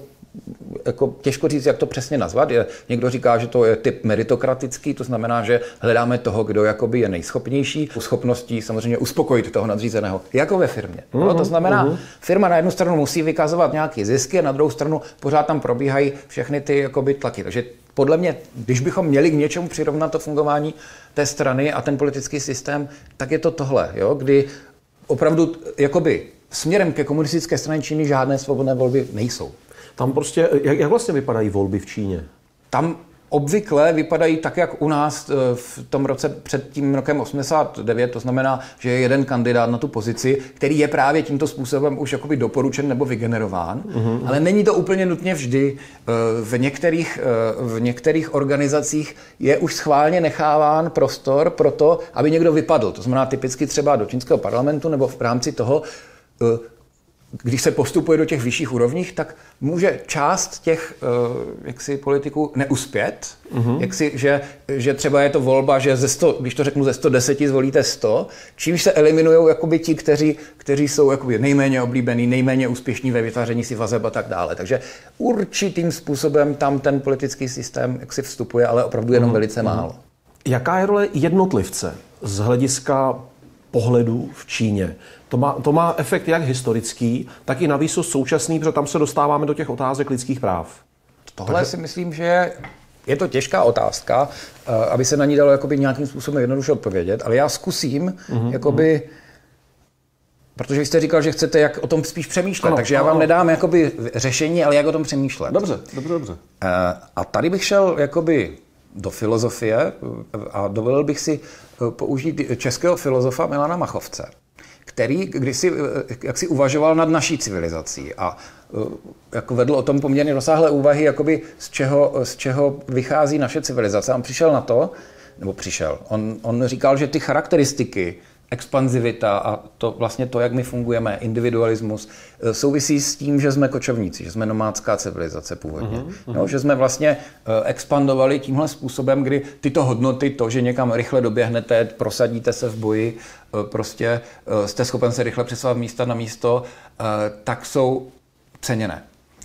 jako těžko říct, jak to přesně nazvat. Je, někdo říká, že to je typ meritokratický, to znamená, že hledáme toho, kdo jakoby je nejschopnější, schopností samozřejmě uspokojit toho nadřízeného, jako ve firmě. Uh-huh, no, to znamená, uh-huh. firma na jednu stranu musí vykazovat nějaké zisky a na druhou stranu pořád tam probíhají všechny ty jakoby tlaky. Takže podle mě, když bychom měli k něčemu přirovnat to fungování té strany a ten politický systém, tak je to tohle, jo, kdy opravdu jakoby směrem ke komunistické straně Číny žádné svobodné volby nejsou.
Tam prostě, jak, jak vlastně vypadají volby v Číně?
Tam obvykle vypadají tak, jak u nás v tom roce před tím rokem osmdesát devět, to znamená, že je jeden kandidát na tu pozici, který je právě tímto způsobem už jakoby doporučen nebo vygenerován, mm-hmm. ale není to úplně nutně vždy. V některých, v některých organizacích je už schválně necháván prostor pro to, aby někdo vypadl. To znamená typicky třeba do čínského parlamentu nebo v rámci toho, když se postupuje do těch vyšších úrovních, tak může část těch jaksi politiků neuspět. Mm-hmm. Jaksi, že, že třeba je to volba, že ze sto, když to řeknu ze sto deset zvolíte sto, čímž se eliminují jakoby ti, kteří, kteří jsou jakoby nejméně oblíbení, nejméně úspěšní ve vytváření si vazeb a tak dále. Takže určitým způsobem tam ten politický systém jaksi vstupuje, ale opravdu jenom mm-hmm. velice málo.
Jaká je role jednotlivce z hlediska pohledu v Číně? To má, to má efekt jak historický, tak i navýsost současný, protože tam se dostáváme do těch otázek lidských práv.
Tohle Takže... si myslím, že je to těžká otázka, aby se na ní dalo jakoby nějakým způsobem jednoduše odpovědět, ale já zkusím, mm-hmm. jakoby, protože vy jste říkal, že chcete jak o tom spíš přemýšlet, ano, takže já vám ano. nedám jakoby řešení, ale jak o tom přemýšlet.
Dobře, dobře, dobře.
A tady bych šel jakoby do filozofie a dovolil bych si použít českého filozofa Milana Machovce, který kdysi jak si uvažoval nad naší civilizací a jako vedl o tom poměrně rozsáhlé úvahy, jakoby z čeho, z čeho vychází naše civilizace. A on přišel na to, nebo přišel, on, on říkal, že ty charakteristiky, expanzivita a to vlastně to, jak my fungujeme, individualismus, souvisí s tím, že jsme kočovníci, že jsme nomádská civilizace původně. Uh-huh, uh-huh. No, že jsme vlastně expandovali tímhle způsobem, kdy tyto hodnoty, to, že někam rychle doběhnete, prosadíte se v boji, prostě jste schopen se rychle přesouvat místa na místo, tak jsou ceněné.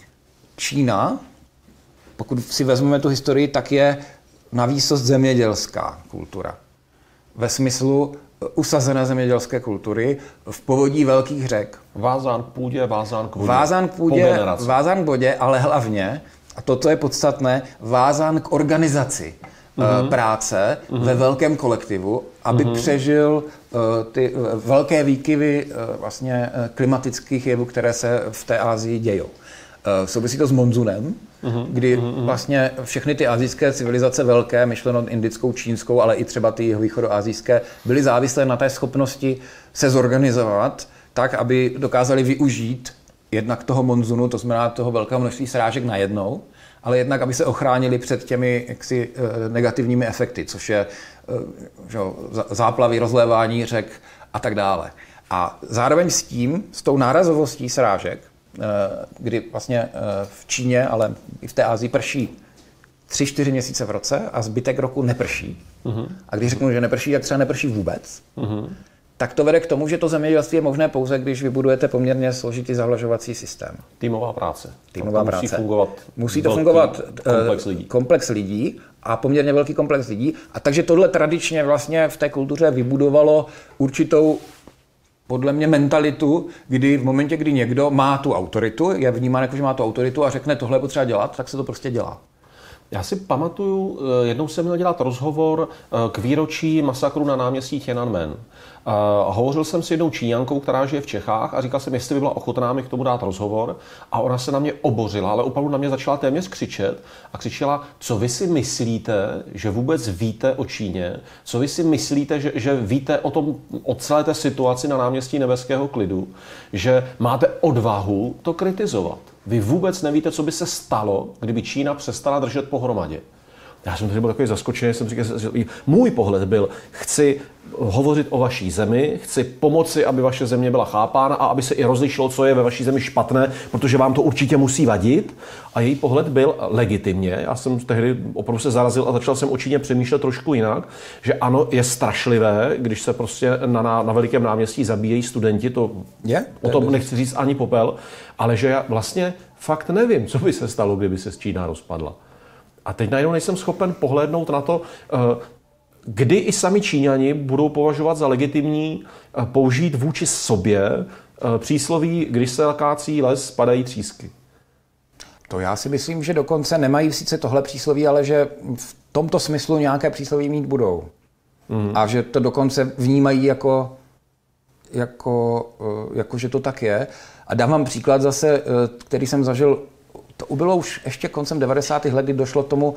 Čína, pokud si vezmeme tu historii, tak je navýsost zemědělská kultura. ve smyslu usazené zemědělské kultury v povodí velkých řek.
Vázán k půdě, vázán k vodě.
Vázán k půdě, vázán k vodě, ale hlavně, a toto je podstatné, vázán k organizaci mm-hmm. práce mm-hmm. ve velkém kolektivu, aby mm-hmm. přežil uh, ty uh, velké výkyvy uh, vlastně uh, klimatických jevů, které se v té Asii dějou. Uh, souvisí to s monzunem, mm-hmm. kdy mm-hmm. vlastně všechny ty asijské civilizace velké, myšleno indickou, čínskou, ale i třeba ty jihovýchodoasijské, byly závislé na té schopnosti se zorganizovat tak, aby dokázali využít jednak toho monzunu, to znamená toho velkého množství srážek najednou, ale jednak, aby se ochránili před těmi jaksi negativními efekty, což je že, záplavy, rozlévání řek a tak dále. A zároveň s tím, s tou nárazovostí srážek, kdy vlastně v Číně, ale i v té Asii prší tři, čtyři měsíce v roce a zbytek roku neprší. Uh-huh. A když řeknu, že neprší, tak třeba neprší vůbec. Uh-huh. Tak to vede k tomu, že to zemědělství je možné pouze, když vybudujete poměrně složitý zavlažovací systém.
Týmová práce.
Týmová práce.
Musí fungovat,
musí to fungovat
komplex lidí.
komplex lidí a poměrně velký komplex lidí. A takže tohle tradičně vlastně v té kultuře vybudovalo určitou, podle mě, mentalitu, kdy v momentě, kdy někdo má tu autoritu, je vnímán jako, že má tu autoritu a řekne, tohle je potřeba dělat, tak se to prostě dělá.
Já si pamatuju, jednou jsem měl dělat rozhovor k výročí masakru na náměstí Tiananmen. Hovořil jsem s jednou Číňankou, která žije v Čechách, a říkal jsem, jestli by byla ochotná mi k tomu dát rozhovor. A ona se na mě obořila, ale opravdu na mě začala téměř křičet a křičela, co vy si myslíte, že vůbec víte o Číně, co vy si myslíte, že, že víte o tom, o celé té situaci na náměstí Nebeského klidu, že máte odvahu to kritizovat. Vy vůbec nevíte, co by se stalo, kdyby Čína přestala držet pohromadě. Já jsem tady byl takový zaskočený, jsem říkal, že můj pohled byl, chci hovořit o vaší zemi, chci pomoci, aby vaše země byla chápána a aby se i rozlišilo, co je ve vaší zemi špatné, protože vám to určitě musí vadit. A její pohled byl legitimně. Já jsem tehdy opravdu se zarazil a začal jsem o Číně přemýšlet trošku jinak, že ano, je strašlivé, když se prostě na, na, na velikém náměstí zabíjejí studenti, to
je?
O tom nechci říct ani popel, ale že já vlastně fakt nevím, co by se stalo, kdyby se Čína rozpadla. A teď najednou nejsem schopen pohlédnout na to, kdy i sami Číňani budou považovat za legitimní použít vůči sobě přísloví, když se kácí les, padají třísky.
To já si myslím, že dokonce nemají sice tohle přísloví, ale že v tomto smyslu nějaké přísloví mít budou. Mm. A že to dokonce vnímají jako, jako, jako, že to tak je. A dám vám příklad zase, který jsem zažil. To bylo už ještě koncem devadesátých let, kdy došlo k tomu,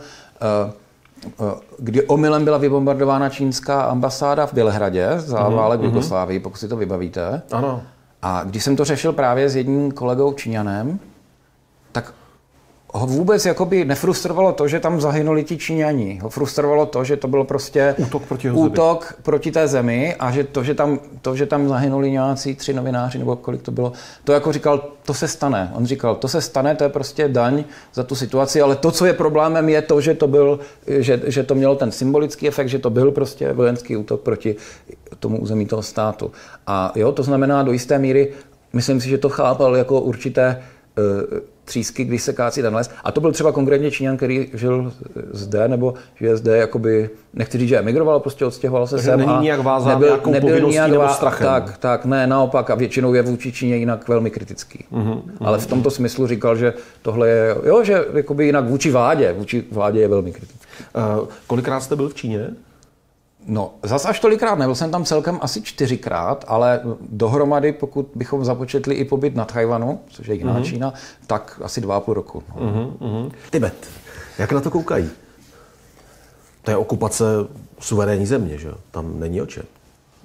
kdy omylem byla vybombardována čínská ambasáda v Bělehradě za válek v Jugoslávii, pokud si to vybavíte.
Ano.
A když jsem to řešil právě s jedním kolegou Číňanem, tak ho vůbec jakoby nefrustrovalo to, že tam zahynuli ti Číňani. Ho frustrovalo to, že to byl prostě
útok proti,
útok proti té zemi a že to, že tam, to, že tam zahynuli nějací tři novináři, nebo kolik to bylo, to jako říkal, to se stane. On říkal, to se stane, to je prostě daň za tu situaci, ale to, co je problémem, je to, že to byl, že, že to mělo ten symbolický efekt, že to byl prostě vojenský útok proti tomu území toho státu. A jo, to znamená do jisté míry, myslím si, že to chápal jako určité uh, třísky, když se kácí ten les. A to byl třeba konkrétně Číňan, který žil zde, nebo žije zde, jakoby, nechci říct, že emigroval, prostě odstěhoval se
Takže
sem.
není nijak vázán nějakou povinností nebo strachem.
Tak, tak, ne, naopak. A většinou je vůči Číně jinak velmi kritický. Mm-hmm, Ale v tomto smyslu říkal, že tohle je, jo, že jakoby jinak vůči vládě, vůči vládě je velmi kritický.
Uh, kolikrát jste byl v Číně?
No, zas až tolikrát, nebyl jsem tam celkem asi čtyřikrát, ale dohromady, pokud bychom započetli i pobyt na Tchaj-wanu, což je jiná mm-hmm. Čína, tak asi dva a půl roku. No.
Mm-hmm. Tibet. Jak na to koukají? To je okupace suverénní země, že jo? Tam není o čem.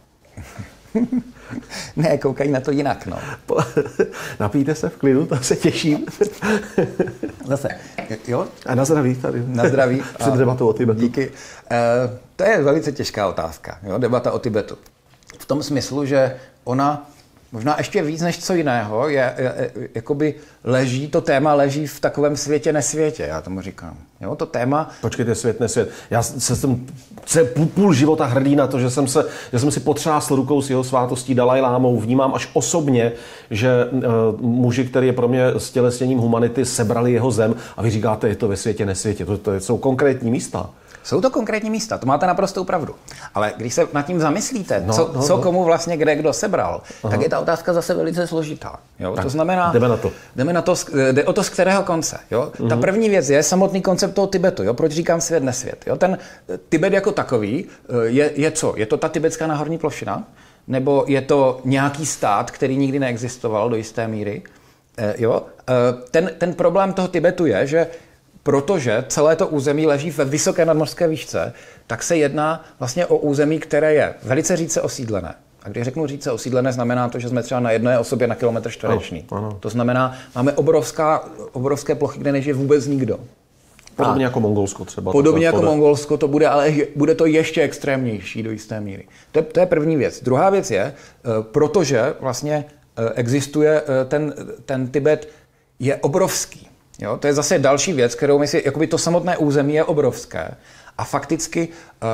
Ne, koukají na to jinak, no.
Napijte se v klidu, tam se těším.
Zase, jo?
A na zdraví tady.
Na zdraví.
Před debatou o Tibetu.
Díky. Uh, to je velice těžká otázka, jo? Debata o Tibetu. V tom smyslu, že ona možná ještě víc než co jiného, je, je, je, jakoby leží, to téma leží v takovém světě nesvětě, já tomu říkám. Jo, to téma...
Počkejte, svět nesvět. Já jsem půl, půl života hrdý na to, že jsem, se, že jsem si potřásl rukou s jeho svátostí Dalajlámou. Vnímám až osobně, že uh, muži, který je pro mě stělesněním humanity, sebrali jeho zem a vy říkáte, je to ve světě nesvětě. To, to jsou konkrétní místa.
Jsou to konkrétní místa, to máte naprostou pravdu. Ale když se nad tím zamyslíte,
no,
co,
no,
co
no.
komu vlastně kde kdo sebral,
Aha.
tak je ta otázka zase velice složitá. Jo?
Tak,
to znamená,
jdeme na to.
Jdeme na to, jde o to z kterého konce. Jo? Ta
Mhm.
první věc je samotný koncept toho Tibetu. Jo? Proč říkám svět, nesvět? Jo? Ten Tibet jako takový je, je co? Je to ta tibetská náhorní plošina? Nebo je to nějaký stát, který nikdy neexistoval do jisté míry? E, jo? E, ten, ten problém toho Tibetu je, že protože celé to území leží ve vysoké nadmořské výšce, tak se jedná vlastně o území, které je velice řídce osídlené. A když řeknu řídce osídlené, znamená to, že jsme třeba na jedné osobě na kilometr čtvereční.
Ano, ano.
To znamená, máme obrovská, obrovské plochy, kde nežije vůbec nikdo.
Podobně jako Mongolsko třeba.
Podobně jako
pode...
Mongolsko to bude, ale bude to ještě extrémnější do jisté míry. To je, to je první věc. Druhá věc je, protože vlastně existuje ten, ten Tibet je obrovský. Jo? To je zase další věc, kterou my si, jakoby to samotné území je obrovské a fakticky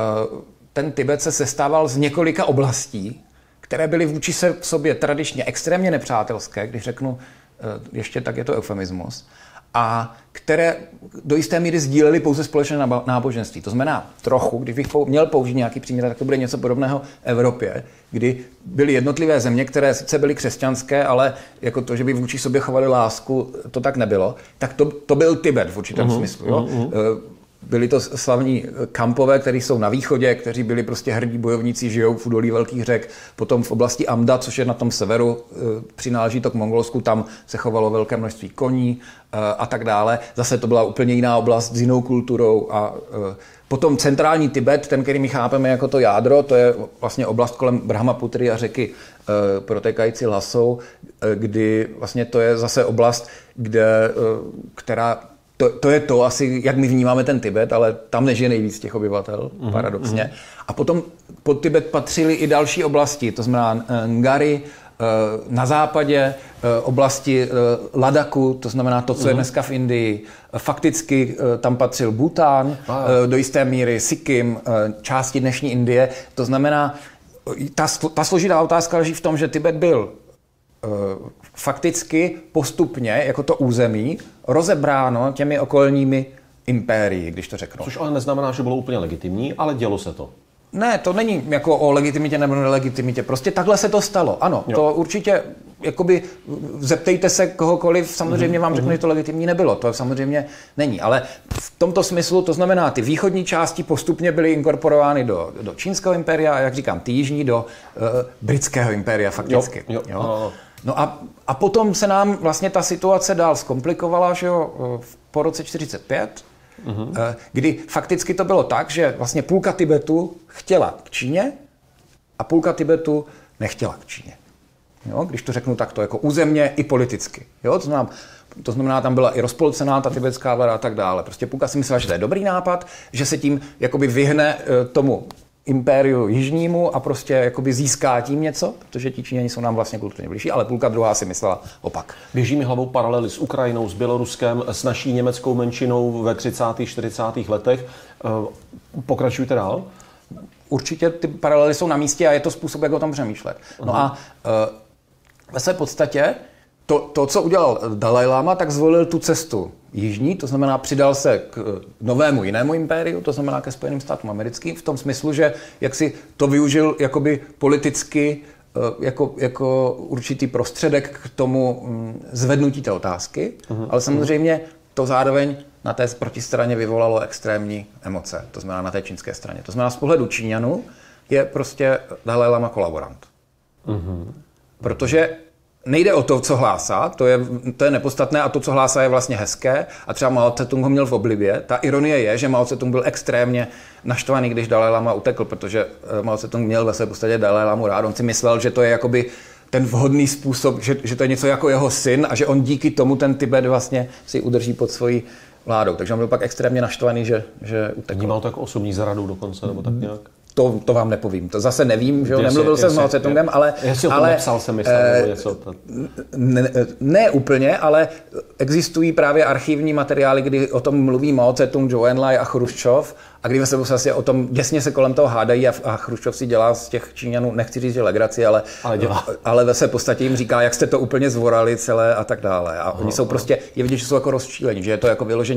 ten Tibet se sestával z několika oblastí, které byly vůči se sobě tradičně extrémně nepřátelské, když řeknu ještě tak je to eufemismus, a které do jisté míry sdílely pouze společné náboženství. To znamená trochu, když bych měl použít nějaký příměr, tak to bude něco podobného Evropě, kdy byly jednotlivé země, které sice byly křesťanské, ale jako to, že by vůči sobě chovali lásku, to tak nebylo. Tak to, to byl Tibet v určitém uh-huh, smyslu. Jo? Uh-huh. Byli to slavní kampové, kteří jsou na východě, kteří byli prostě hrdí bojovníci, žijou v údolí velkých řek. Potom v oblasti Amda, což je na tom severu, přináleží to k Mongolsku, tam se chovalo velké množství koní a tak dále. Zase to byla úplně jiná oblast s jinou kulturou. A potom centrální Tibet, ten, který my chápeme jako to jádro, to je vlastně oblast kolem Brahmaputry a řeky protékající Lhasou, kdy vlastně to je zase oblast, kde, která To, to je to asi, jak my vnímáme ten Tibet, ale tam nežije nejvíc těch obyvatel, mm-hmm. paradoxně. A potom pod Tibet patřily i další oblasti, to znamená Ngari, na západě oblasti Ladaku, to znamená to, co je dneska v Indii. Fakticky tam patřil Bhután, do jisté míry Sikkim, části dnešní Indie. To znamená, ta, ta složitá otázka leží v tom, že Tibet byl fakticky postupně, jako to území, rozebráno těmi okolními impérií, když to řeknu.
Což ale neznamená, že bylo úplně legitimní, ale dělo se to.
Ne, to není jako o legitimitě nebo nelegitimitě. Prostě takhle se to stalo. Ano, jo. To určitě, jakoby, zeptejte se kohokoliv, samozřejmě vám řekne, že to legitimní nebylo. To samozřejmě není. Ale v tomto smyslu, to znamená, ty východní části postupně byly inkorporovány do, do čínského impéria a, jak říkám, ty jižní do uh, britského impéria fakticky. Jo, jo. Jo. No a, a potom se nám vlastně ta situace dál zkomplikovala, že jo, po roce čtyřicet pět, mm-hmm. kdy fakticky to bylo tak, že vlastně půlka Tibetu chtěla k Číně a půlka Tibetu nechtěla k Číně. Jo, když to řeknu takto, jako územně i politicky. Jo, to znamená, to znamená, tam byla i rozpolcená ta tibetská vláda a tak dále. Prostě půlka si myslela, že to je dobrý nápad, že se tím jakoby vyhne tomu impériu jižnímu a prostě jakoby získá tím něco, protože ti Číňani jsou nám vlastně kulturně blížší, ale půlka druhá si myslela opak.
Běží mi hlavou paralely s Ukrajinou, s Běloruskem, s naší německou menšinou ve třicátých, čtyřicátých letech. Pokračujte dál.
Určitě ty paralely jsou na místě a je to způsob, jak o tom přemýšlet. No uh-huh. a ve své podstatě to, to, co udělal Dalaj Lama, tak zvolil tu cestu jižní, to znamená přidal se k novému jinému impériu, to znamená ke Spojeným státům americkým, v tom smyslu, že jak si to využil jakoby politicky jako, jako určitý prostředek k tomu zvednutí té otázky, uh-huh. ale samozřejmě to zároveň na té protistraně vyvolalo extrémní emoce, to znamená na té čínské straně. To znamená z pohledu Číňanů je prostě Dalaj Lama kolaborant. Uh-huh. Protože nejde o to, co hlásá, to je, to je nepodstatné a to, co hlásá, je vlastně hezké a třeba Mao Tse-tung ho měl v oblibě. Ta ironie je, že Mao Tse-tung byl extrémně naštvaný, když Dalaj Lama utekl, protože Mao Tse-tung měl ve své podstatě Dalaj Lamu rád. On si myslel, že to je jakoby ten vhodný způsob, že, že to je něco jako jeho syn a že on díky tomu ten Tibet vlastně si udrží pod svojí vládou. Takže on byl pak extrémně naštvaný, že, že utekl.
Vnímal to jako osobní zradu dokonce, nebo tak nějak?
To, to vám nepovím. To zase nevím, že jo, nemluvil jsem s Mao Tse-tungem, ale...
Jestli o tom
ale,
nepsal jsem myslel, nebo něco.
Ne, ne úplně, ale existují právě archivní materiály, kdy o tom mluví Mao Tse-tung, Zhou Enlai a Chruščov a kdy se vlastně o tom děsně se kolem toho hádají a, a Chruščov si dělá z těch Číňanů, nechci říct, že legraci, ale,
ale, dělá.
ale ve své podstatě jim říká, jak jste to úplně zvorali celé a tak dále. A oni jsou prostě, je vidět, že jsou jako rozčílení, že je to jako vyloženě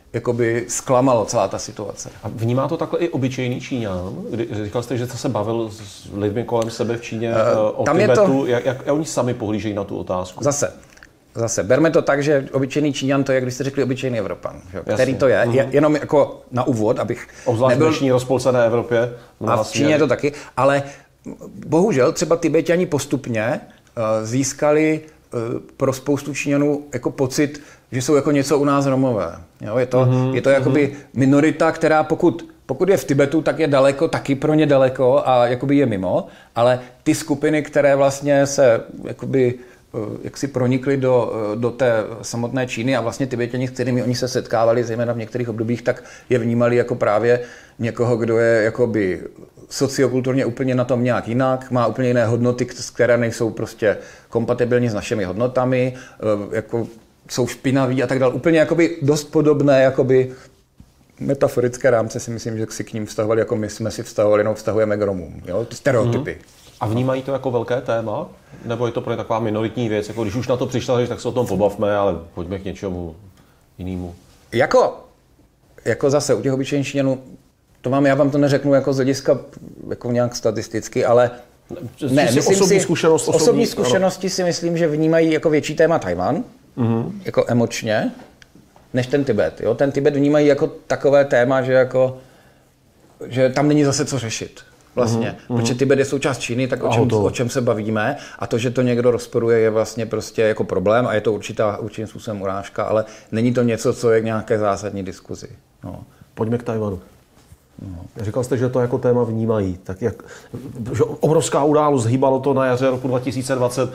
jakoby zklamalo celá ta situace.
A vnímá to takhle i obyčejný Číňan? Kdy, říkal jste, že jste se bavil s lidmi kolem sebe v Číně uh, o tam Tibetu. To, jak, jak, jak oni sami pohlížejí na tu otázku?
Zase. Zase, berme to tak, že obyčejný Číňan to je, když jste řekli obyčejný Evropan. Že? Který to je, mm-hmm. Jenom jako na úvod, abych
obzvlášť nebyl... v dnešní rozpolcené Evropě.
A v Číně je to taky, ale bohužel třeba Tibetani postupně uh, získali uh, pro spoustu Číňanů jako pocit, že jsou jako něco u nás Romové. Jo? Je to, mm-hmm. je to jakoby mm-hmm. minorita, která pokud, pokud je v Tibetu, tak je daleko, taky pro ně daleko a jakoby je mimo, ale ty skupiny, které vlastně se jakoby jak si pronikli do, do té samotné Číny a vlastně Tibetani, s kterými oni se setkávali, zejména v některých obdobích, tak je vnímali jako právě někoho, kdo je jakoby sociokulturně úplně na tom nějak jinak, má úplně jiné hodnoty, které nejsou prostě kompatibilní s našimi hodnotami, jako jsou špinaví a tak dále. Úplně jakoby dost podobné jakoby metaforické rámce si myslím, že si k ním vztahovali, jako my jsme si vztahovali, jenom vztahujeme k Romům. Jo? Stereotypy. Mm.
A vnímají to jako velké téma? Nebo je to pro ně taková minoritní věc? Jako když už na to přišla, tak se o tom pobavme, ale pojďme k něčemu jinému.
Jako, jako zase u těch obyčejných Číňanů, to mám, já vám to neřeknu jako z hlediska jako nějak statisticky, ale ne, myslím
osobní
si,
zkušenost,
osobní, osobní zkušenosti ano. Si myslím, že vnímají jako větší téma Tajvan, mm-hmm. jako emočně, než ten Tibet. Jo? Ten Tibet vnímají jako takové téma, že, jako, že tam není zase co řešit. Vlastně, mm-hmm. protože Tibet je součást Číny, tak o čem, o čem se bavíme a to, že to někdo rozporuje, je vlastně prostě jako problém a je to určitá, určitým způsobem urážka, ale není to něco, co je nějaké zásadní diskuzi. No.
Pojďme k Tajvanu. No. Říkal jste, že to jako téma vnímají. Tak jak, že obrovská událost, hýbalo to na jaře roku dva tisíce dvacet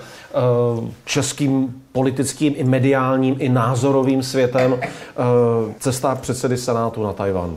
českým politickým i mediálním i názorovým světem cesta předsedy Senátu na Tajvan.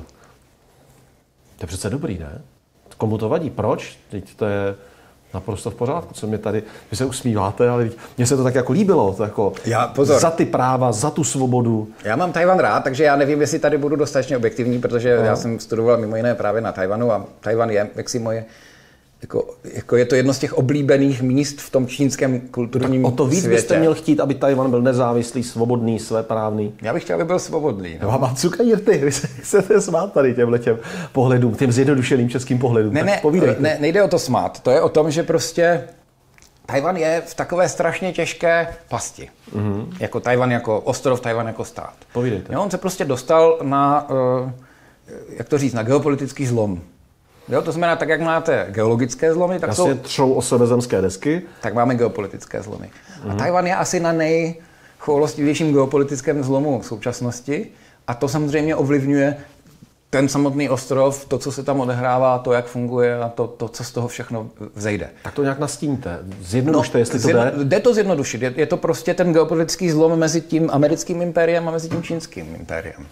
To je přece dobrý, ne? Komu to vadí? Proč? Teď to je naprosto v pořádku, co mě tady, vy se usmíváte, ale mně se to tak jako líbilo, to jako
já, pozor.
Za ty práva, za tu svobodu.
Já mám Tajvan rád, takže já nevím, jestli tady budu dostatečně objektivní, protože no. Já jsem studoval mimo jiné právě na Tajvanu a Tajvan je, jak si moje, jako, jako je to jedno z těch oblíbených míst v tom čínském kulturním
tak o to víc
světě.
Byste měl chtít, aby Tajvan byl nezávislý, svobodný, svéprávný.
Já bych chtěl, aby byl svobodný.
No. Mám cukajírty, vy se chcete smát tady těmhle těm pohledům, těm zjednodušeným českým pohledům.
Ne, ne, ne, nejde o to smát, to je o tom, že prostě Tajvan je v takové strašně těžké pasti. Mm-hmm. Jako Tajvan jako ostrov, Tajvan jako stát.
Povídejte.
Jo, on se prostě dostal na, jak to říct, na geopolitický zlom. Jo, to znamená, tak jak máte geologické zlomy, tak
Jasně
jsou...
třou o sebe zemské desky.
Tak máme geopolitické zlomy. Mm-hmm. A Tajvan je asi na nejchoulostivějším geopolitickém zlomu v současnosti a to samozřejmě ovlivňuje ten samotný ostrov, to, co se tam odehrává, to, jak funguje a to, to co z toho všechno vzejde.
Tak to nějak nastíníte. Zjednodušte, no, jestli to
zjedno,
jde.
Jde to zjednodušit. Je, je to prostě ten geopolitický zlom mezi tím americkým impériem a mezi tím čínským impériem.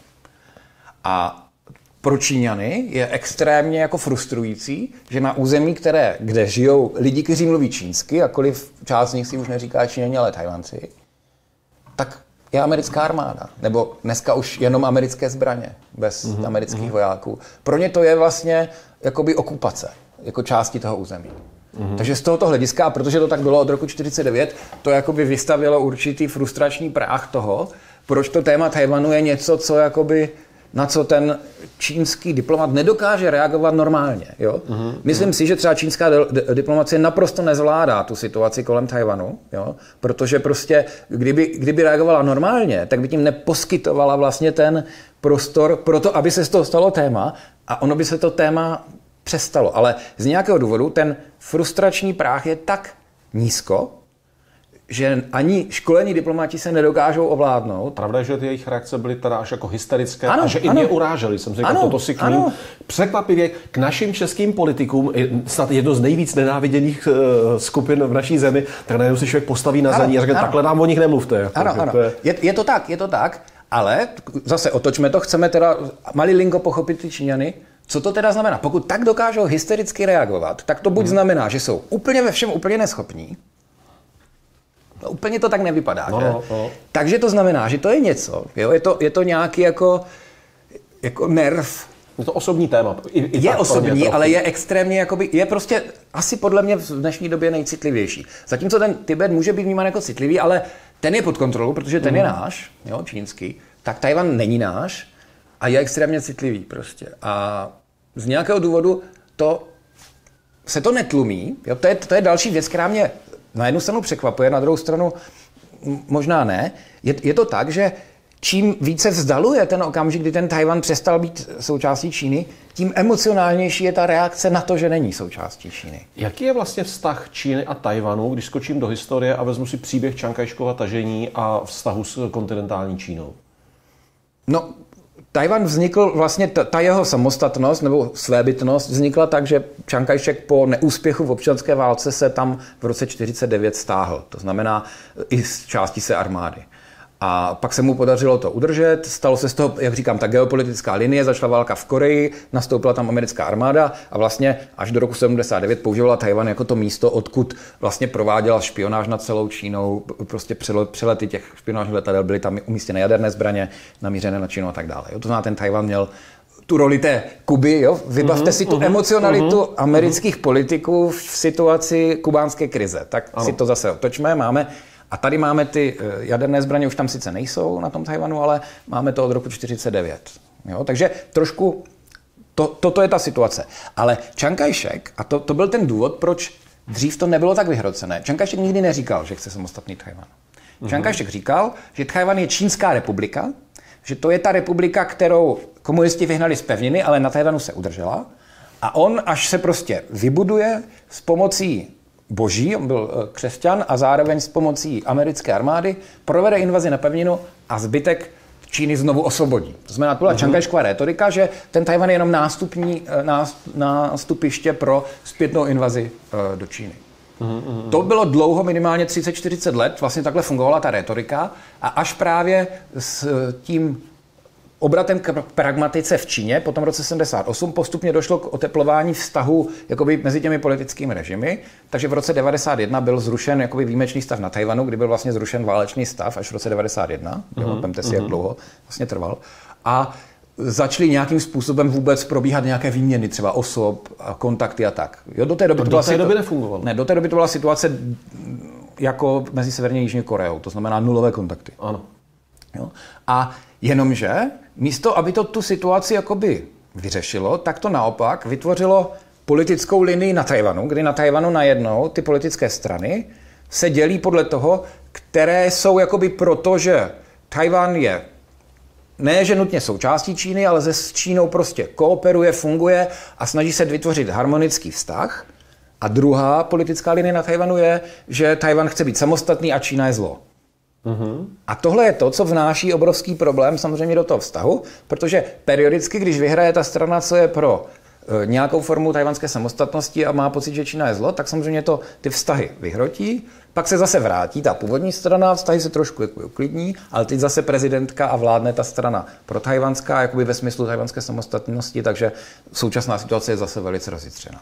A pro Číňany je extrémně jako frustrující, že na území, které, kde žijou lidi, kteří mluví čínsky, jakkoliv část z nich si už neříká Číňani, ale Tajvanci, tak je americká armáda. Nebo dneska už jenom americké zbraně, bez mm-hmm. amerických vojáků. Pro ně to je vlastně jakoby okupace, jako části toho území. Mm-hmm. Takže z tohoto hlediska, protože to tak bylo od roku čtyřicet devět, to jakoby vystavilo určitý frustrační práh toho, proč to téma Tajvanu je něco, co jakoby na co ten čínský diplomat nedokáže reagovat normálně. Jo? Mm-hmm. Myslím si, že třeba čínská diplomacie naprosto nezvládá tu situaci kolem Tajvanu, jo? Protože prostě, kdyby, kdyby reagovala normálně, tak by tím neposkytovala vlastně ten prostor pro to, aby se z toho stalo téma a ono by se to téma přestalo. Ale z nějakého důvodu ten frustrační práh je tak nízko, že ani školení diplomati se nedokážou ovládnout.
Pravda je, že ty jejich reakce byly teda až jako hysterické
ano,
a že
ano.
i mě uráželi. Jsem říkal,
ano,
toto si k ním.
ano.
Překvapivě k našim českým politikům, snad jedno z nejvíc nenáviděných uh, skupin v naší zemi, tak najednou si člověk postaví na zadní a řekne, takhle nám o nich nemluvte. Jako,
ano, ano.
To je...
Je, je to tak, je to tak, ale zase otočme to, chceme teda malilinko pochopit ty Číňany. Co to teda znamená? Pokud tak dokážou hystericky reagovat, tak to buď hmm. znamená, že jsou úplně ve všem úplně neschopní. No, úplně to tak nevypadá,
no,
že?
No, no.
Takže to znamená, že to je něco, jo? Je to, je to nějaký jako, jako nerv.
Je to osobní téma. I, i
je osobní, ale je extrémně, jakoby, je prostě asi podle mě v dnešní době nejcitlivější. Zatímco ten Tibet může být vnímán jako citlivý, ale ten je pod kontrolou, protože ten mm. je náš, jo, čínský, tak Tajvan není náš. a je extrémně citlivý prostě. A z nějakého důvodu to se to netlumí. Jo? To, je, to je další věc, která mě na jednu stranu překvapuje, na druhou stranu možná ne. Je, je to tak, že čím více vzdaluje ten okamžik, kdy ten Tchaj-wan přestal být součástí Číny, tím emocionálnější je ta reakce na to, že není součástí Číny.
Jaký je vlastně vztah Číny a Tchaj-wanu, když skočím do historie a vezmu si příběh Čankajškova tažení a vztahu s kontinentální Čínou?
No, Tchaj-wan vznikl vlastně, ta, ta jeho samostatnost nebo svébytnost vznikla tak, že Chiang Kai-shek po neúspěchu v občanské válce se tam v roce čtyřicet devět stáhl. To znamená i z části se armády. A pak se mu podařilo to udržet, stalo se z toho, jak říkám, ta geopolitická linie, začala válka v Koreji, nastoupila tam americká armáda a vlastně až do roku sedmdesát devět používala Tchaj-wan jako to místo, odkud vlastně prováděla špionáž nad celou Čínou, prostě přelety těch špionážních letadel, byly tam umístěné jaderné zbraně namířené na Čínu a tak dále. Jo, to znamená, ten Tchaj-wan měl tu roli té Kuby, jo? Vybavte mm-hmm, si tu mm-hmm, emocionalitu mm-hmm, amerických mm-hmm. politiků v situaci kubánské krize. Tak ano. si to zase otočme, máme. A tady máme ty jaderné zbraně, už tam sice nejsou na tom Tchaj-wanu, ale máme to od roku čtyřicet devět. Jo? Takže trošku to, toto je ta situace. Ale Chiang Kai-shek, a to, to byl ten důvod, proč dřív to nebylo tak vyhrocené. Chiang Kai-shek nikdy neříkal, že chce samostatný Tchaj-wan. Mm-hmm. Chiang Kai-shek říkal, že Tchaj-wan je čínská republika, že to je ta republika, kterou komunisti vyhnali z pevniny, ale na Tchaj-wanu se udržela. A on, až se prostě vybuduje s pomocí boží, on byl křesťan a zároveň s pomocí americké armády provede invazi na pevninu a zbytek Číny znovu osvobodí. To znamená, to byla uh-huh. Čankajškova rétorika, že ten Tchaj-wan je jenom nástupní, nástupiště pro zpětnou invazi do Číny. Uh-huh. To bylo dlouho, minimálně třicet čtyřicet let, vlastně takhle fungovala ta rétorika a až právě s tím obratem k pragmatice v Číně po tom roce sedmdesát osm postupně došlo k oteplování vztahu jakoby mezi těmi politickými režimy, takže v roce devadesát jedna byl zrušen jakoby výjimečný stav na Tchaj-wanu, kdy byl vlastně zrušen válečný stav až v roce devadesát jedna. Uh-huh. Vemte si, uh-huh. jak dlouho vlastně trval. A začaly nějakým způsobem vůbec probíhat nějaké výměny, třeba osob, kontakty a tak. Jo, do té doby, to
do té doby nefungovalo.
Ne, do té doby to byla situace jako mezi Severní a Jižní Koreou, to znamená nulové kontakty.
Ano.
Jo? A jenomže místo, aby to tu situaci jakoby vyřešilo, tak to naopak vytvořilo politickou linii na Tchaj-wanu, kdy na Tchaj-wanu najednou ty politické strany se dělí podle toho, které jsou jakoby proto, že Tchaj-wan je ne, že nutně součástí Číny, ale se s Čínou prostě kooperuje, funguje a snaží se vytvořit harmonický vztah. A druhá politická linie na Tchaj-wanu je, že Tchaj-wan chce být samostatný a Čína je zlo. Uhum. A tohle je to, co vnáší obrovský problém samozřejmě do toho vztahu, protože periodicky, když vyhraje ta strana, co je pro e, nějakou formu tchajwanské samostatnosti a má pocit, že Čína je zlo, tak samozřejmě to ty vztahy vyhrotí, pak se zase vrátí ta původní strana, vztahy se trošku jako uklidní, ale teď zase prezidentka a vládne ta strana protchajwanská, jakoby ve smyslu tchajwanské samostatnosti, takže současná situace je zase velice rozjitřená.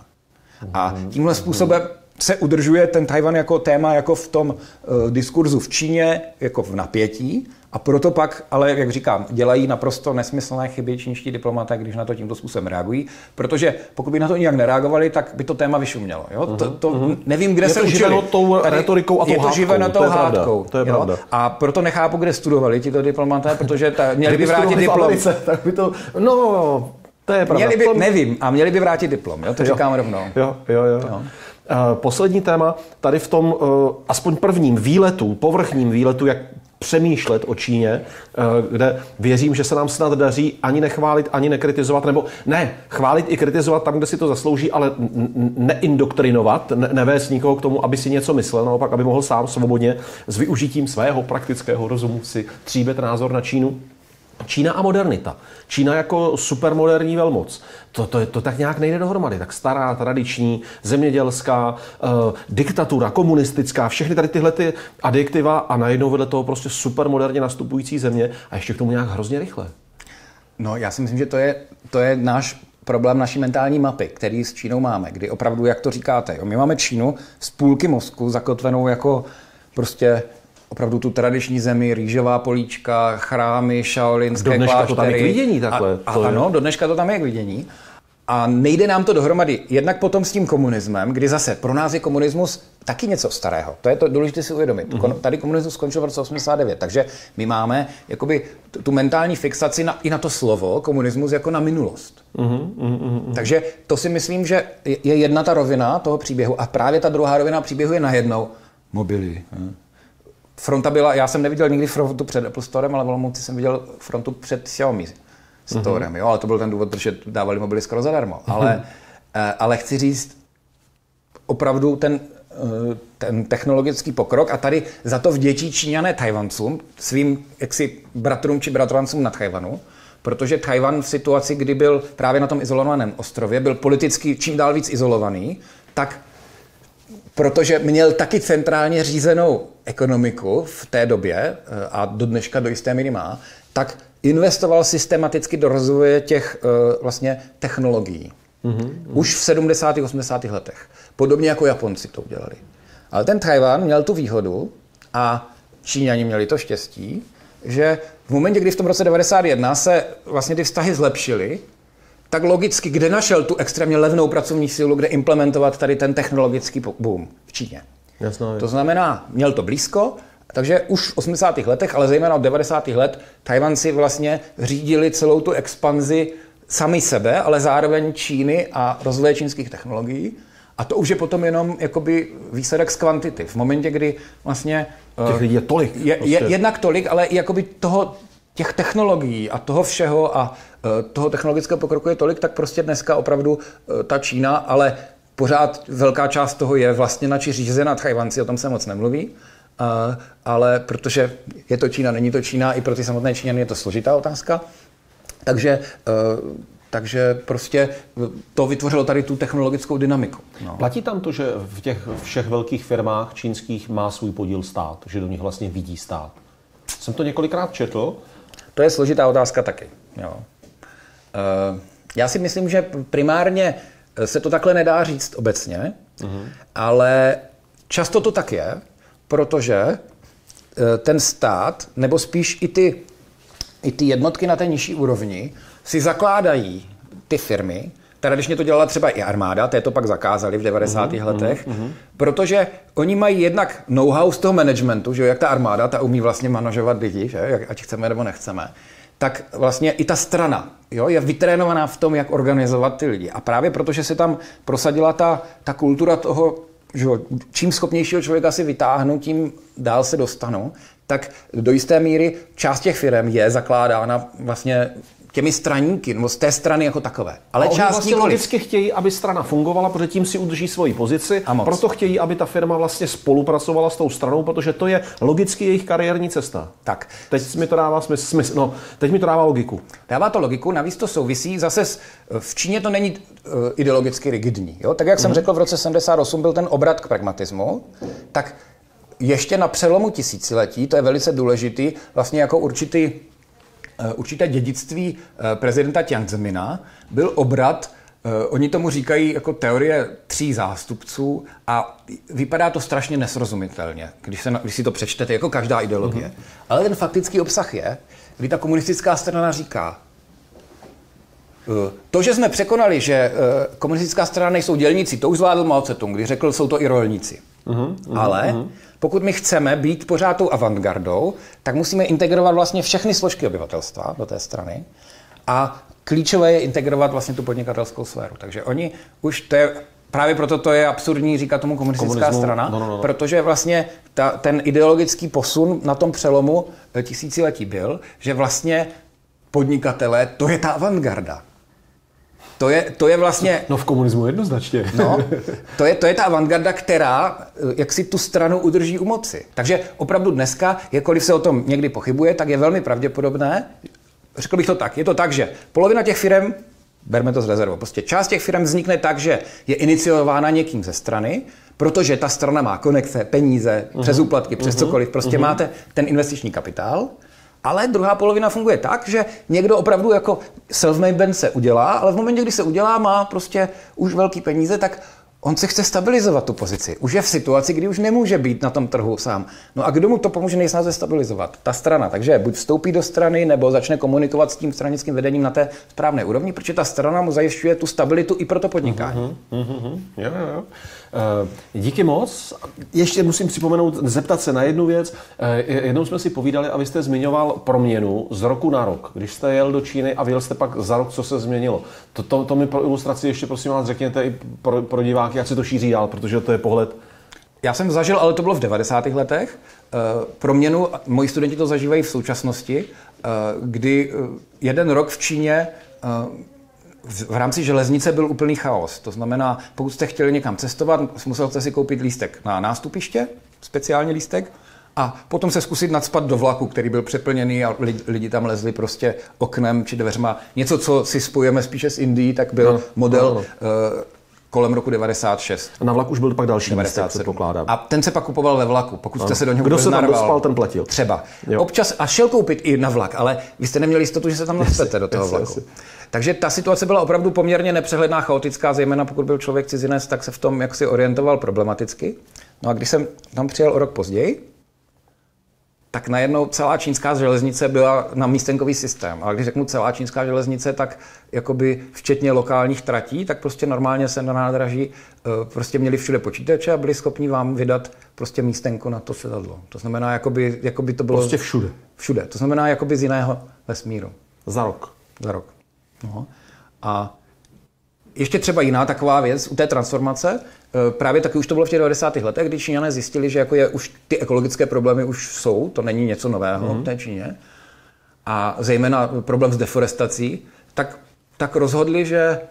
A tímhle způsobem se udržuje ten Tchaj-wan jako téma, jako v tom uh, diskurzu v Číně, jako v napětí. A proto pak, ale jak říkám, dělají naprosto nesmyslné chyby čínští diplomaté, když na to tímto způsobem reagují. Protože pokud by na to nijak nereagovali, tak by to téma vyšumělo. Jo? Uh-huh, to, to uh-huh. Nevím, kde
je
se učili.
Je to živeno tou rétorikou a tou
hádkou. Je to živeno tou hádkou.
To je pravda.
A proto nechápu, kde studovali tito diplomaté, protože ta, měli by vrátit diplom.
Americe, tak by to... No, to je pravda.
Měli by, nevím, a měli by vrátit diplom. Jo? To jo. Říkám rovnou.
Jo, jo, jo. jo. Poslední téma, tady v tom aspoň prvním výletu, povrchním výletu, jak přemýšlet o Číně, kde věřím, že se nám snad daří ani nechválit, ani nekritizovat, nebo ne, chválit i kritizovat tam, kde si to zaslouží, ale neindoktrinovat, ne- nevést nikoho k tomu, aby si něco myslel, naopak, aby mohl sám svobodně s využitím svého praktického rozumu si tříbet názor na Čínu. Čína a modernita. Čína jako supermoderní velmoc. To, to, to tak nějak nejde dohromady. Tak stará, tradiční, zemědělská, eh, diktatura, komunistická, všechny tady tyhle ty adjektiva a najednou vedle toho prostě supermoderně nastupující země a ještě k tomu nějak hrozně rychle.
No, já si myslím, že to je, to je náš problém naší mentální mapy, který s Čínou máme, kdy opravdu, jak to říkáte, jo, my máme Čínu z půlky mozku zakotvenou jako prostě opravdu tu tradiční zemi, rýžová políčka, chrámy, šaolinské kláštery.
Do dneška to tam je k vidění takhle.
A, a, ano, do dneška to tam je k vidění. A nejde nám to dohromady. Jednak potom s tím komunismem, kdy zase pro nás je komunismus taky něco starého. To je to důležité si uvědomit. Mm-hmm. Tady komunismus skončil v roce osmdesát devět, takže my máme jakoby tu mentální fixaci na, i na to slovo komunismus jako na minulost. Mm-hmm, mm-hmm. Takže to si myslím, že je jedna ta rovina toho příběhu a právě ta druhá rovina příběhu je najednou mobily. Fronta byla, já jsem neviděl nikdy frontu před Apple Storem, ale v Olomouci jsem viděl frontu před Xiaomi Storem, mm-hmm. jo, ale to byl ten důvod, protože dávali mobily skoro zadarmo. Mm-hmm. Ale, ale chci říct, opravdu ten, ten technologický pokrok a tady za to vděčí Číňané Tajvancům, svým jaksi bratrům či bratrancům na Tajvanu, protože Tajvan v situaci, kdy byl právě na tom izolovaném ostrově, byl politicky čím dál víc izolovaný, tak protože měl taky centrálně řízenou ekonomiku v té době a do dneška do jisté míry má, tak investoval systematicky do rozvoje těch uh, vlastně technologií. Mm-hmm. Už v sedmdesátých osmdesátých letech. Podobně jako Japonci to udělali. Ale ten Tajvan měl tu výhodu a Číňani měli to štěstí, že v momentě, kdy v tom roce devadesát jedna se vlastně ty vztahy zlepšily, tak logicky, kde našel tu extrémně levnou pracovní sílu, kde implementovat tady ten technologický boom v Číně.
Jasně.
To znamená, měl to blízko, takže už v osmdesátých letech, ale zejména od devadesátých let, Tajvanci vlastně řídili celou tu expanzi sami sebe, ale zároveň Číny a rozvoje čínských technologií. A to už je potom jenom jakoby výsledek z kvantity. V momentě, kdy vlastně...
Těch lidí je tolik.
Je, je, jednak tolik, ale i jakoby toho, těch technologií a toho všeho a toho technologického pokroku je tolik, tak prostě dneska opravdu ta Čína, ale pořád velká část toho je vlastně na či řízena Tajvanci, o tom se moc nemluví. Uh, ale protože je to Čína, není to Čína, i pro ty samotné Číňany je to složitá otázka. Takže, uh, takže prostě to vytvořilo tady tu technologickou dynamiku. No.
Platí tam to, že v těch všech velkých firmách čínských má svůj podíl stát, že do nich vlastně vidí stát? Jsem to několikrát četl.
To je složitá otázka taky. Jo. Uh, já si myslím, že primárně se to takhle nedá říct obecně, uh-huh. ale často to tak je, protože ten stát, nebo spíš i ty, i ty jednotky na té nižší úrovni, si zakládají ty firmy, tradičně to dělala třeba i armáda, té to pak zakázali v devadesátých
uhum,
letech,
uhum.
protože oni mají jednak know-how z toho managementu, že jak ta armáda, ta umí vlastně manažovat lidi, že, jak, ať chceme nebo nechceme, tak vlastně i ta strana jo, je vytrénovaná v tom, jak organizovat ty lidi. A právě protože se tam prosadila ta, ta kultura toho, že čím schopnějšího člověka si vytáhnu, tím dál se dostanu, tak do jisté míry část těch firm je zakládána vlastně těmi straníky, nebo z té strany jako takové. Ale
a
část
oni vlastně
nikoliv.
logicky chtějí, aby strana fungovala, protože tím si udrží svoji pozici, proto chtějí, aby ta firma vlastně spolupracovala s tou stranou, protože to je logicky jejich kariérní cesta.
Tak.
Teď mi to dává smysl. No, teď mi to dává logiku.
Dává to logiku, navíc to souvisí. Zase v Číně to není uh, ideologicky rigidní. Jo? Tak jak jsem mm. řekl, v roce sedmdesát osm byl ten obrat k pragmatismu, tak ještě na přelomu tisíciletí, to je velice důležitý, vlastně jako určitý určité dědictví prezidenta Jiang Zemina byl obrat, oni tomu říkají jako teorie tří zástupců a vypadá to strašně nesrozumitelně, když, se, když si to přečtete, jako každá ideologie. Mm-hmm. Ale ten faktický obsah je, kdy ta komunistická strana říká, to, že jsme překonali, že komunistická strana nejsou dělníci, to už zvládl Mao Tse-tung, když řekl, jsou to i rolníci. Mm-hmm. Ale mm-hmm. pokud my chceme být pořád tou avantgardou, tak musíme integrovat vlastně všechny složky obyvatelstva do té strany a klíčové je integrovat vlastně tu podnikatelskou sféru. Takže oni už, to je, právě proto to je absurdní říkat tomu komunistická Komunismu, strana, no, no, no. protože vlastně ta, ten ideologický posun na tom přelomu tisíciletí byl, že vlastně podnikatelé, to je ta avantgarda. To je, to je vlastně...
No v komunismu jednoznačně.
No, to je, to je ta avantgarda, která jak si tu stranu udrží u moci. Takže opravdu dneska, jakkoliv se o tom někdy pochybuje, tak je velmi pravděpodobné, řekl bych to tak, je to tak, že polovina těch firem, berme to z rezervou, prostě část těch firem vznikne tak, že je iniciována někým ze strany, protože ta strana má konekce, peníze, uh-huh. přes úplatky, přes uh-huh. cokoliv, prostě uh-huh. máte ten investiční kapitál. Ale druhá polovina funguje tak, že někdo opravdu jako self-made band se udělá, ale v momentě, kdy se udělá, má prostě už velký peníze, tak On se chce stabilizovat tu pozici. Už je v situaci, kdy už nemůže být na tom trhu sám. No a kdo mu to pomůže nejsnáze stabilizovat? Ta strana. Takže buď vstoupí do strany, nebo začne komunikovat s tím stranickým vedením na té správné úrovni, protože ta strana mu zajišťuje tu stabilitu i pro to podnikání.
Uh-huh, uh-huh. Jo, jo, jo. Díky moc. Ještě musím připomenout, zeptat se na jednu věc. Jednou jsme si povídali a vy jste zmiňoval proměnu z roku na rok. Když jste jel do Číny a vyjel jste pak za rok, co se změnilo. To, to, to mi pro ilustraci ještě prosím vás řekněte i pro, pro diváky, jak se to šíří dál, protože to je pohled.
Já jsem zažil, ale to bylo v devadesátých letech, proměnu, moji studenti to zažívají v současnosti, kdy jeden rok v Číně v rámci železnice byl úplný chaos. To znamená, pokud jste chtěli někam cestovat, musel jste si koupit lístek na nástupiště, speciální lístek, a potom se zkusit nacpat do vlaku, který byl přeplněný a lidi, lidi tam lezli prostě oknem či dveřma. Něco, co si spojujeme spíše s Indií, tak byl no, model no, no. Uh, kolem roku devadesát šest.
A na vlaku už byl pak další lístek, předpokládám.
A ten se pak kupoval ve vlaku, pokud jste
ano.
se do něho
Kdo se tam
narval,
dospal, ten platil.
Třeba. Jo. Občas a šel koupit i na vlak, ale vy jste neměli jistotu, že se tam nacpete do toho vlaku. Jasi. Takže ta situace byla opravdu poměrně nepřehledná, chaotická, zejména pokud byl člověk cizinec, tak se v tom jaksi orientoval problematicky. No a když jsem tam přijel o rok později, tak najednou celá čínská železnice byla na místenkový systém. A když řeknu celá čínská železnice, tak jakoby včetně lokálních tratí, tak prostě normálně se na nádraží prostě měli všude počítače a byli schopni vám vydat prostě místenku na to sedadlo. To znamená, jakoby, jakoby to bylo...
Prostě všude.
Všude. To znamená, jakoby z jiného vesmíru.
Za rok.
Za rok. No. A ještě třeba jiná taková věc u té transformace, právě taky už to bylo v těch devadesátých letech, kdy Číňané zjistili, že jako je, už ty ekologické problémy už jsou, to není něco nového mm-hmm. v té Číně, a zejména problém s deforestací, tak, tak rozhodli, že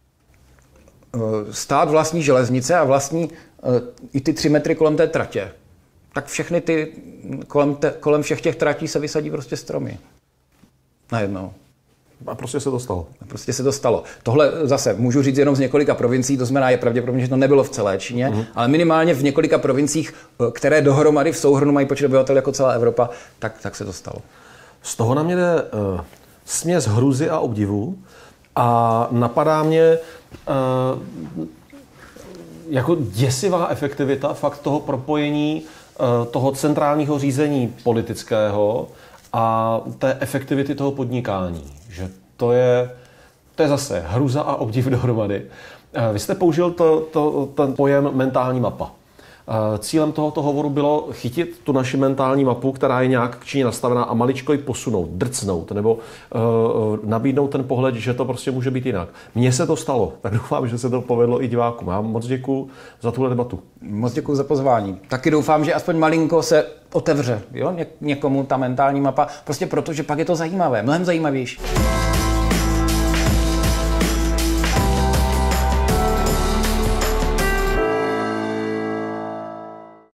stát vlastní železnice a vlastní i ty tři metry kolem té tratě, tak všechny ty, kolem, te, kolem všech těch tratí se vysadí prostě stromy. Najednou.
A prostě se to stalo.
A prostě se to stalo. Tohle zase můžu říct jenom z několika provincií, to znamená, je pravděpodobně, že to nebylo v celé Číně, mm. ale minimálně v několika provinciích, které dohromady v souhrnu mají počet obyvatel jako celá Evropa, tak, tak se to stalo.
Z toho na mě jde uh, směs hrůzy a obdivu a napadá mě uh, jako děsivá efektivita fakt toho propojení uh, toho centrálního řízení politického a té efektivity toho podnikání. Že to je, to je zase hruza a obdiv dohromady. Vy jste použil to, to, ten pojem mentální mapa. Cílem tohoto hovoru bylo chytit tu naši mentální mapu, která je nějak k Číně nastavená a maličko ji posunout, drcnout, nebo uh, nabídnout ten pohled, že to prostě může být jinak. Mně se to stalo, tak doufám, že se to povedlo i divákům. Já moc děkuju za tuhle debatu.
Moc děkuju za pozvání. Taky doufám, že aspoň malinko se otevře, jo? Ně- někomu ta mentální mapa, prostě proto, že pak je to zajímavé, mnohem zajímavější.